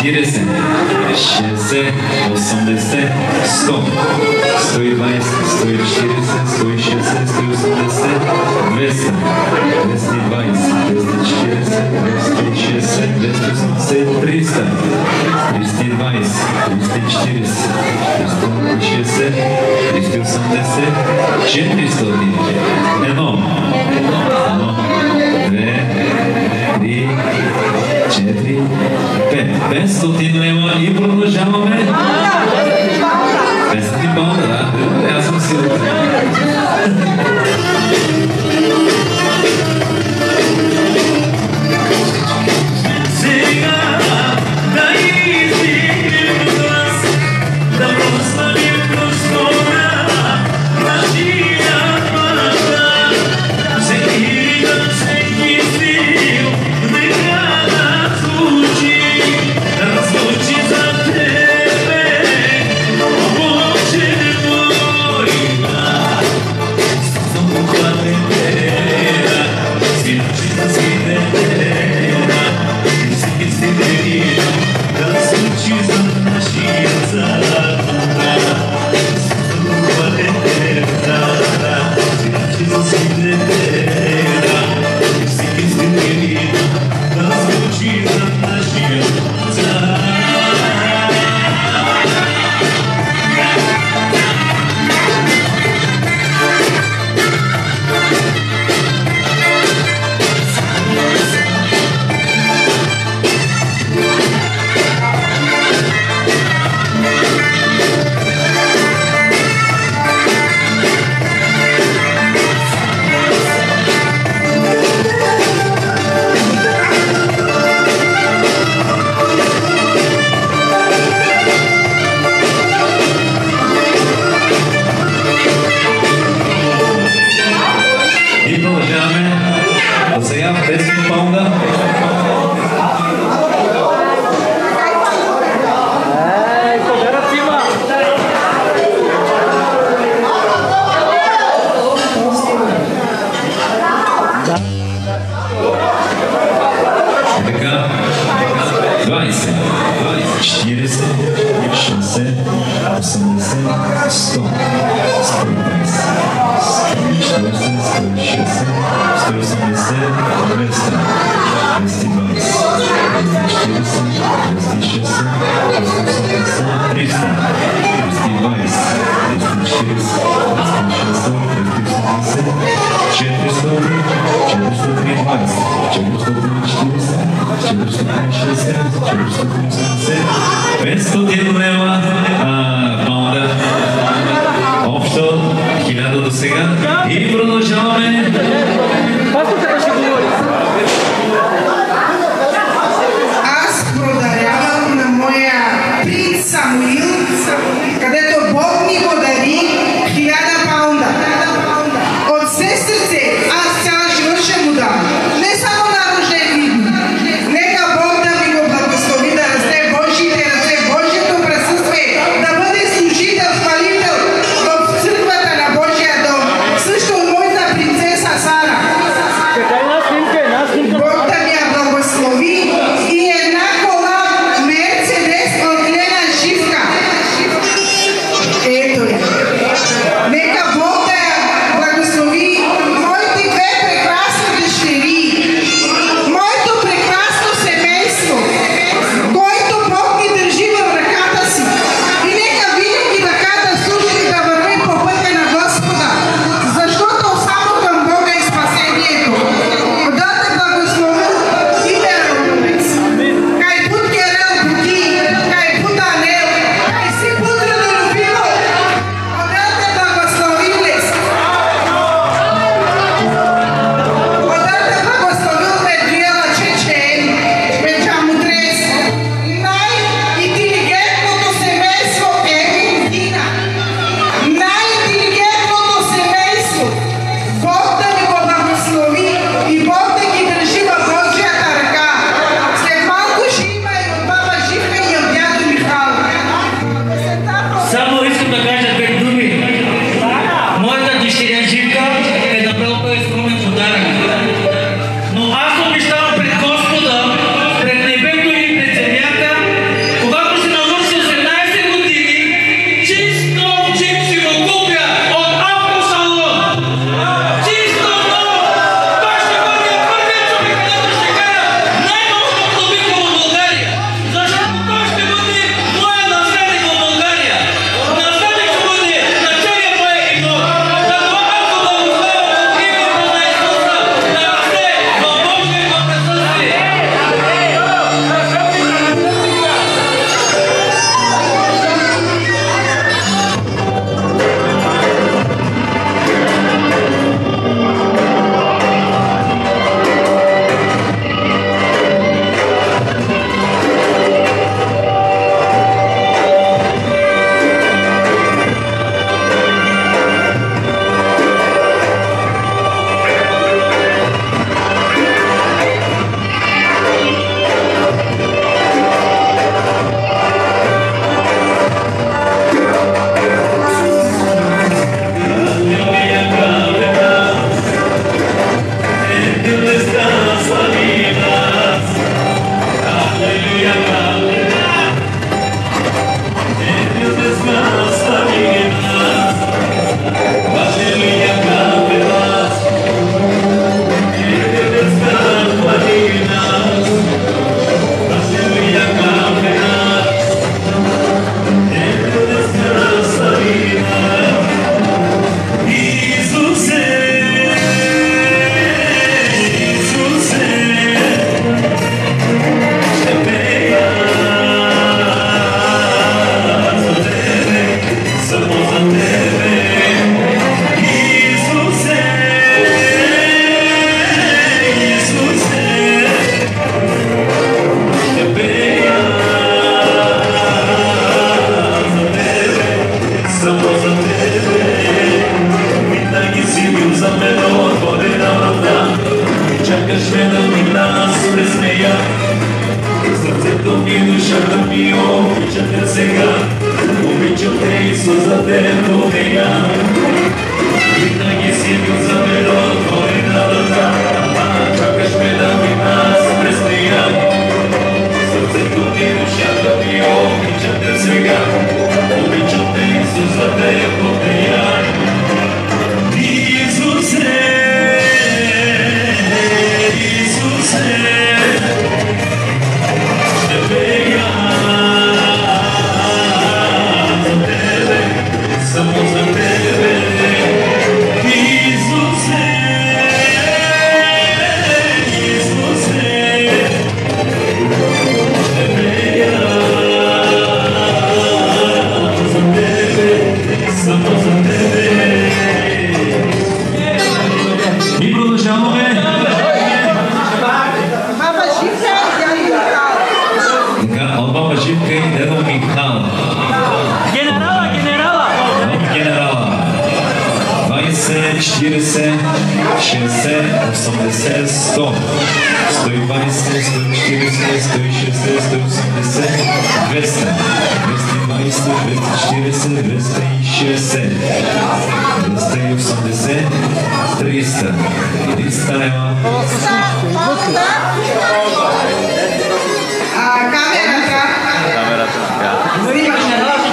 четиридесет, шестдесет, осемдесет, сто, сто и двадесет, сто и четиридесет, сто и шестдесет, сто и осемдесет, двеста, двеста и двадесет, двеста и четиридесет, двеста и шестдесет, двеста и осемдесет, триста, триста и двадесет, триста и четиридесет, триста и шестдесет, триста и осемдесет, четиристо, едно, едно, две, три, четири, пет. петстотин лева и продължаваме. петстотин баунда, да. Аз съм сигурен. Сега да изигнем глас, да прославим простора нашия мащаб. Всеки ритъм, всеки стил, нека да звучи, да звучи за тебе, о Боже мой. Съм похвален Тера, свирчи да си Тера, всеки си Тера, да звучи за нашия цар. Съм похвален Тера, свирчи за си Тера, всеки си Тера, да звучи за нашия цар. И продължаваме. До сега петстотин паунда. Така, двадесет, четиридесет, шестдесет, осемдесет, сто, сто и двадесет, сто и четиридесет, сто и шестдесет, сто и осемдесет, двеста, двеста и двадесет, двеста и четиридесет, двеста и шестдесет, двеста и осемдесет, триста, триста и двадесет, триста и четиридесет, триста и шестдесет, триста и осемдесет, четиристотин, четиристотин и двадесет, четиристотин и четиридесет, четиристотин и шестдесет, четиристотин и осемдесет, петстотин лева, паунда. Общо хиляда до сега. И продължаваме. Аз продарявам на моя принц Самуил, където Бог ми го дари хиляда паунда. От все сърце аз цял живот ще му дам. Не само на рождени дни. Нека Бог да ми го благослови, да расте Божиите ръце, Божието присъствие, да бъде служител, хвалител в църквата на Божия дом. Също от моята принцеса Сара. Бог да ми я благослови и една кола Мерцедес от Лена Живка. Исус за теб умея. Винаги си бил за мен отворена врата, ама чакаш ме да мина с престояние. Сърцето ми, душата ми, обичам те сега, обичам те, Исус, за теб умея. Исусе, Исусе, ще бега за тебе, само за тебе. Исусе, Исусе, ще бега за тебе, само за тебе. И продължаваме. Баба Живка и дядо Михал. От баба Живка и дядо Михал. Генерала, генерала! От генерала. двайсет, четиридесет, шестдесет, осемдесет, сто. сто и двайсет, сто и четиридесет, сто и шестдесет, сто и осемдесет, двеста. двеста и двайсет, двеста и четиридесет, двеста и шестдесет, двеста и осемдесет, триста. триста лева. А, камерата. Снимаш.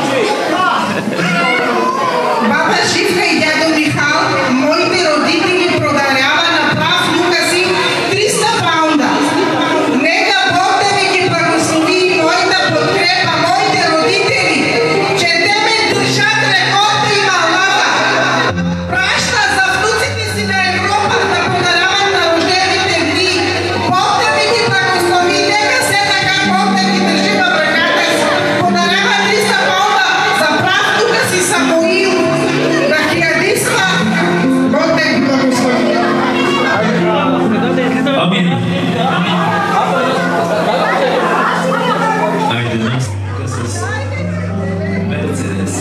Баба Живка и дядо Михал, моите родители подарява на прав внука си триста паунда. Нека Бог да ви ги благослови и моята подкрепа, моите родители, че те ме държат рекорда и малата. Праща за внуците си на Европа да подаряват на рождените дни. Бог да ви ги благослови, нека все така Бог да ги държи в ръката си. Подарява триста паунда за прав внука си Самуил. Да хилядиства, Бог да ги благослови. Амин. Айде настъпка с Мерцедес.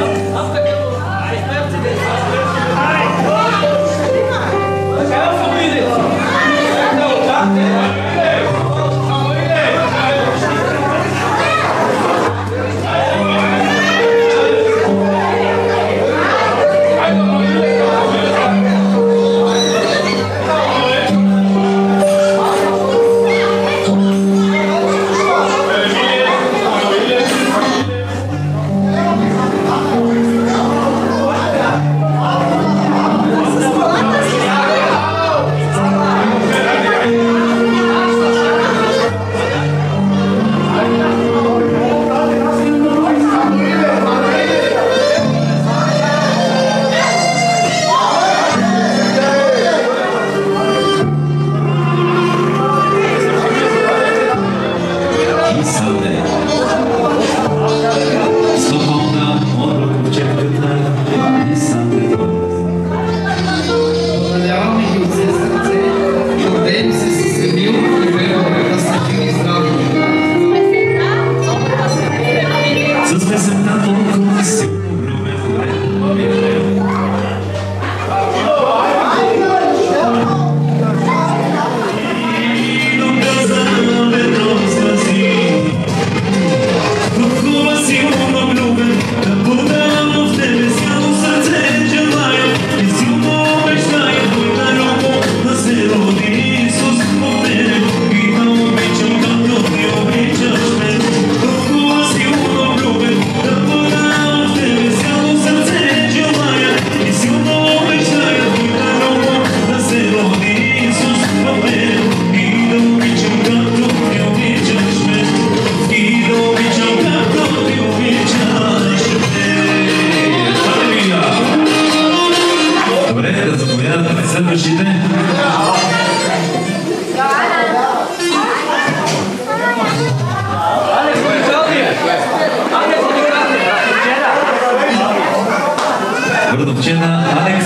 Родовчина Алекс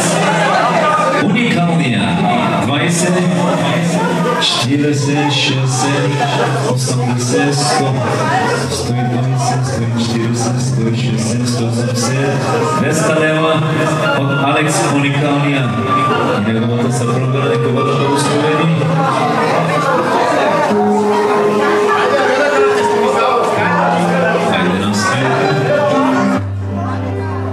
Уникалния. двайсет, четиридесет, шестдесет, осемдесет, сто. сто и двайсет, сто и четиридесет, сто и шестдесет, сто и осемдесет, двеста лева от Алекс Уникалния. И неговата съпруга, нека бъдат благословени. Айде на света.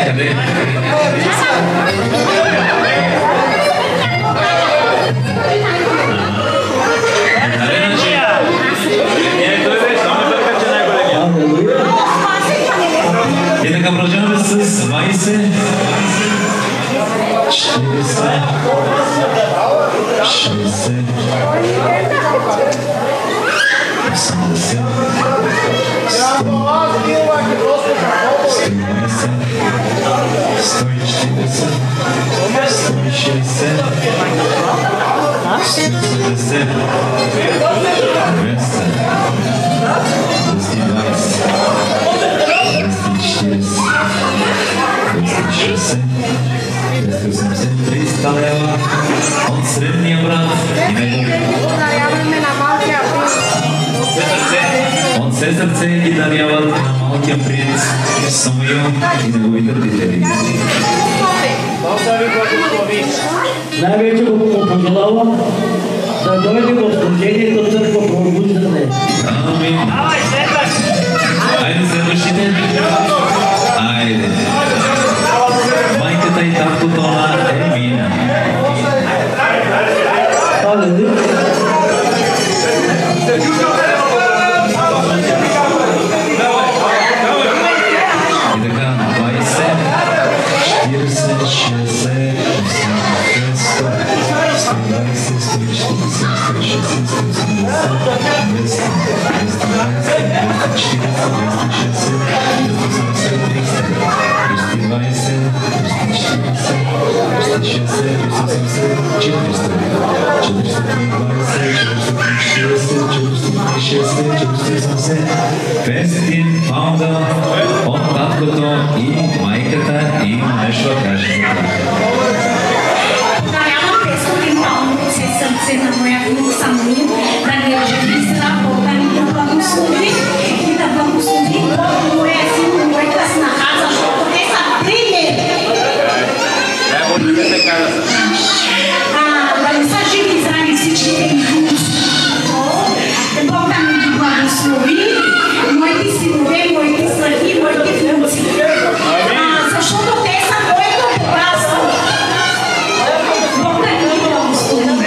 Къде? И така продължаваме с двайсет, четирийсет, шейсет, осемдесет, сто, сто и четиридесет, сто и шейсет, сто и седемдесет, двеста, двеста и двайсет, двеста и шейсет, двеста и осемдесет, триста лева от средния брат и неговия. От все сърце ги даряват на малкия принц Самуил и неговите родители. Най-вече го пожелавам да дойде в служението църква пробуждане. Амин. Айде следващите. Айде. Майката и таткото на Емина. И така, двайсет, четирийсет, шейсет, осемдесет, сто, сто и двайсет, сто и четиридесет, сто и шейсет, сто и осемдесет, двеста, двеста и двайсет, двеста и четиридесет, двеста и шейсет, двеста и осемдесет, триста, триста и двайсет, триста и четиридесет, триста и шейсет, триста и осемдесет, четиристо, четиристо и двайсет, четиристо и шейсет, четиристо и осемдесет, петстотин паунда от таткото и майката им нещо каже за тях. Дарявам петстотин паунда от все сърце на моя внук Самуил, да ни оживисна Бога ни да благослови и да благослови моя син, моята снаха, защото те са пример. Да не са живи и здрави всичките ни внуци. Бог да ни ги благослови, моите синове, моите снахи, моите внуци. Защото те са моето богатство. Бог да ни ги благослови.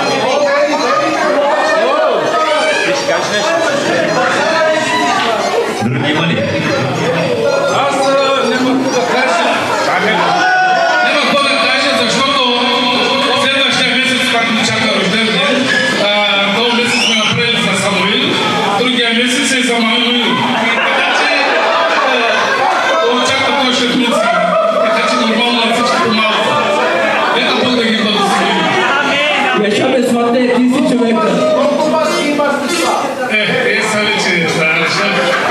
Други има ли? Аз не мога да кажа. Не мога да кажа, защото следващия месец, пак ни чака рождение, този месец сме направили за Самуил, другия месец е за Мануил. Така че очакват още внуци. Така че нормално на всичките малко. Нека Бог да ги благослови. Яша без смъртта е ти си човека. Е, е, са вече знаеш.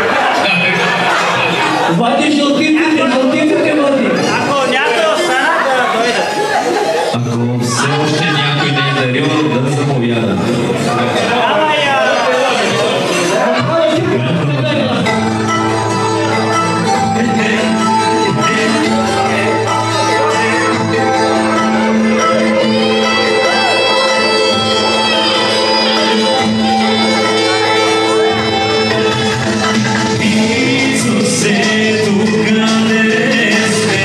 Вади жълтиците, жълтиците води. Ако някой остана да дойде. Ако все още някой не е дарил, да заповяда. Исусе, tu grande eres.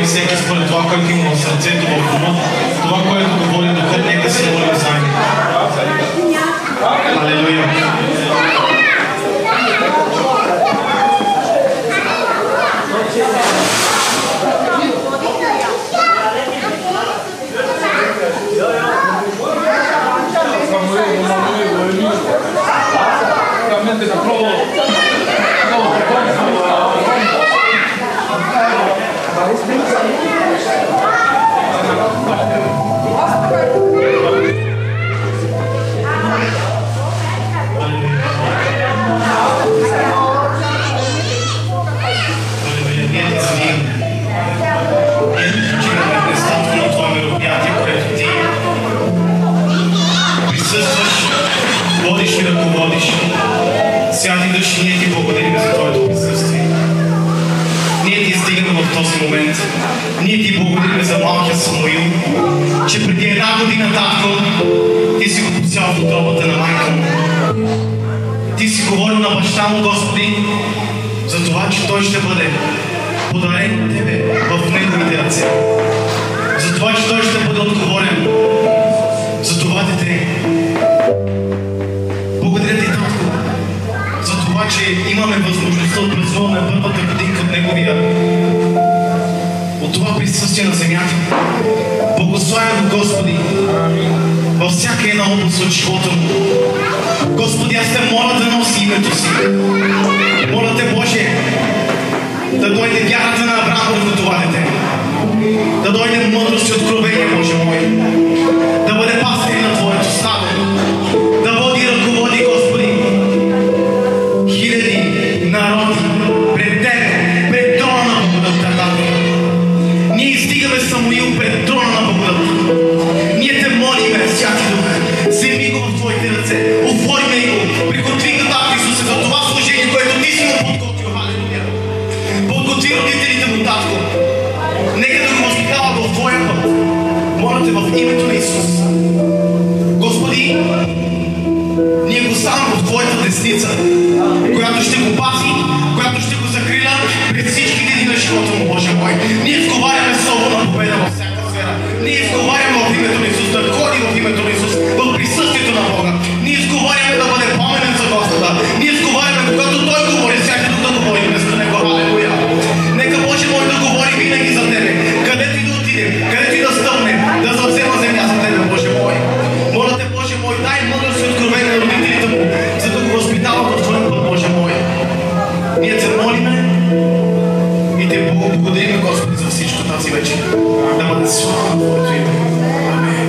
молим всеки според това, което има в сърцето, в ума, това, което говори Духът, нека се молим заедно. Алелуя! Святи души, ние ти благодарим за твоето присъствие. Ние ти издигаме в този момент. Ние ти благодарим за малкия Самуил, че преди една година, татко, ти си го посял в утробата на майка му. Ти си говорил на баща му, Господи, за това, че той ще бъде подарен от тебе в неговите ръце. За това, че той ще бъде отговорен. За това, дете. Благодаря ти, татко, за това, че имаме възможността да празнуваме първата годинка от неговия, от това присъствие на земята. Благославя го, Господи, във всяка една област от живота му. Господи, аз те моля да носи името си. Моля те, Боже, да дойде вярата на Авраам върху това дете. Да дойде мъдрост и откровение, Боже мой. Да бъде пастир на Твоето стадо. Да води и ръководи, Господи, хиляди народи пред Тебе, пред трона на благодатта, Татко. Ние издигаме Самуил пред трона на благодатта. Ние те молиме, Святи Дух, вземи го в Твоите ръце, оформи го, приготви го, Татко Исусе, за това служение, което Ти си му подготвил. Халелуя! Подготви родителите му, Татко. Нека да го възпитава в Твоя път. Моля те в името на Исус. Господи, ние го ставаме в Твоята десница, която ще го пази, която ще го закриля пред всички дни на живота му, Боже мой. Ние изговаряме слово на победа във всяка сфера. Ние изговаряме в името на Исус, да ходи в името на Исус, в присъствието на Бога. Ние изговаряме да бъде паметен за Господа. Ние изговаряме, когато Той говори, всяка да говори вместо Него. Алелуя! Нека Боже мой да говори винаги за Тебе. Където и да отидем, където и да стъпнем, да завзема земя за Тебе, Боже мой. Моля те, Боже мой, дай мъдрост и откровение на родителите му, за да го възпитават в Твоя път, Боже мой. Ние те молиме и те благодарим, Господи, за всичко тази вечер. Да бъде слава на Твоето име. Амин.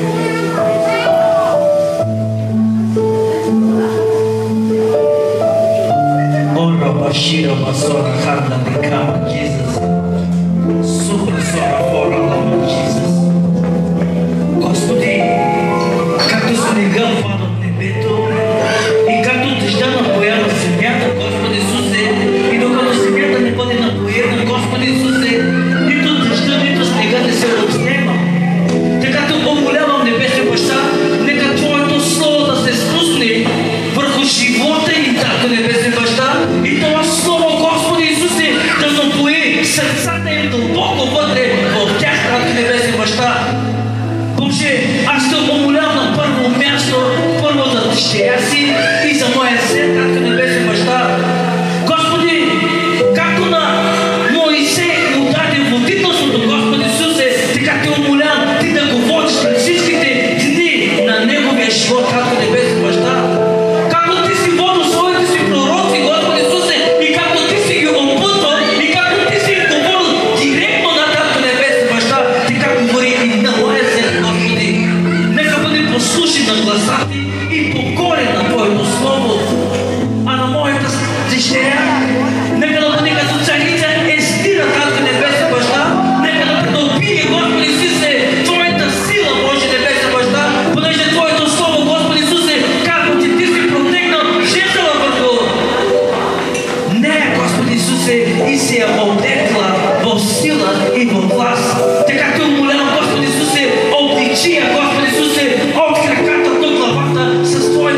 Ora Bashira Basora Harda de Kama Jesus. Super Sora Fora Lama Jesus. Господи, както снега пада от небето и както дъжда напоява земята, Господи Исусе, и докато земята не бъде напоена, Господи Исусе, нито дъжда, нито снега не се отснема. Така те умолявам, Небесен Баща, нека Твоето Слово да се спусне върху живота и Татко Небесен Баща, и това Слово, Господи Исусе, да напои сърцата им дълбоко вътре в тях, Татко Небесен Баща. Боже, аз те умолявам на първо място, първо за дъщеря си и за моя син, Татко Небесен Баща. Господи, както на Моисей му даде водителството, Господи Исусе, така те умолявам Ти да го водиш през всичките дни на неговия живот, Татко Небесен Баща. Както Ти си водил своите си пророци, Господи Исусе, и както Ти си ги опътвал, и както Ти си ги говорил директно на Татко Небесен Баща, така говори и на моя син, Господи. Нека бъде послушен на гласа Ти и покорен на Твоето Слово. А на моята дъщеря, нека да бъде като царица Естира, Татко Небесен Баща. Нека да придобие, Господи Исусе, Твоята сила, Боже Небесен Баща, понеже Твоето Слово, Господи Исусе, както Ти Ти си протегнал жезела върху нея, Господи Исусе, и се я облекла в сила и в власт. Така Те умолявам, Господи Исусе, обличи я, Господи Исусе, от краката до главата с Твоя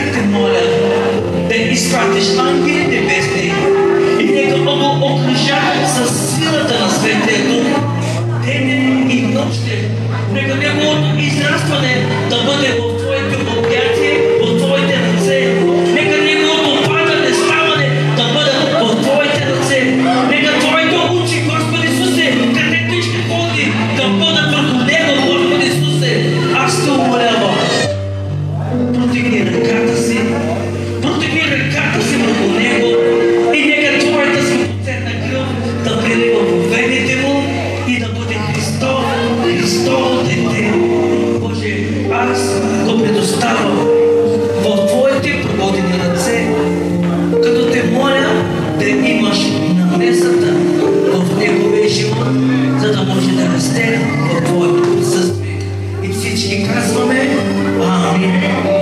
нека те моля да изпратиш ангели небесни и нека го окружат със силата на Светия Дух, денем и нощем. Нека неговото израстване да бъде в Твоите обятия, в Твоите ръце. Нека неговото падане, ставане да бъде в Твоите ръце. Нека Твоите очи, Господи Исусе, където ще ходи, да бъдат върху него, Господи Исусе. Аз те умолявам. Протегни ръката си, протегни ръката си върху него и нека Твоята скъпоценна кръв да прелива по вените му и да бъде Христов, Христово дете. Боже, аз го предоставям в Твоите проводени ръце, като те моля да имаш намесата в неговия живот, за да може да расте в Твоето присъствие. И всички казваме Амин.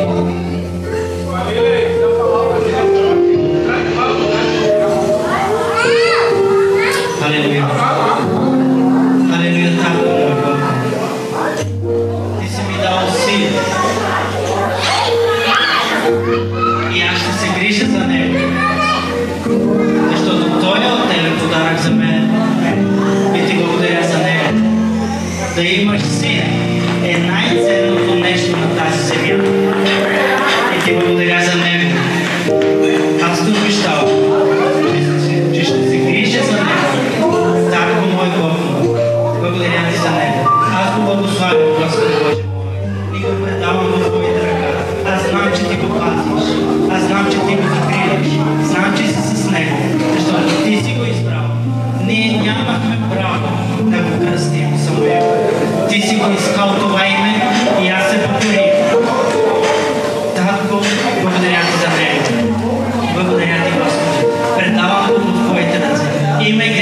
Алелуя. Алелуя, Татко мой Бог. Ти си ми дал син. И аз ще се грижа за него. Защото той е отделен подарък за мен. И ти благодаря за него. Да имаш син е най-ценното нещо на тази земя. И ти благодаря за него. Аз те обещавам, че ще се грижа за него. Татко мой Бог, благодаря ти за него. Аз го благославям, Господи Боже мой, и го предавам в Твоите ръка. Аз знам, че ти го пазиш. Аз знам, че ти го закриваш. Знам, че си с него, защото ти си го избрал. Ние нямахме право да го кръстим Самуил. Ти си го искал това име и аз се покорих. Татко, благодаря ти за него. Благодаря ти, Господи. Предавам го в Твоите ръце. Име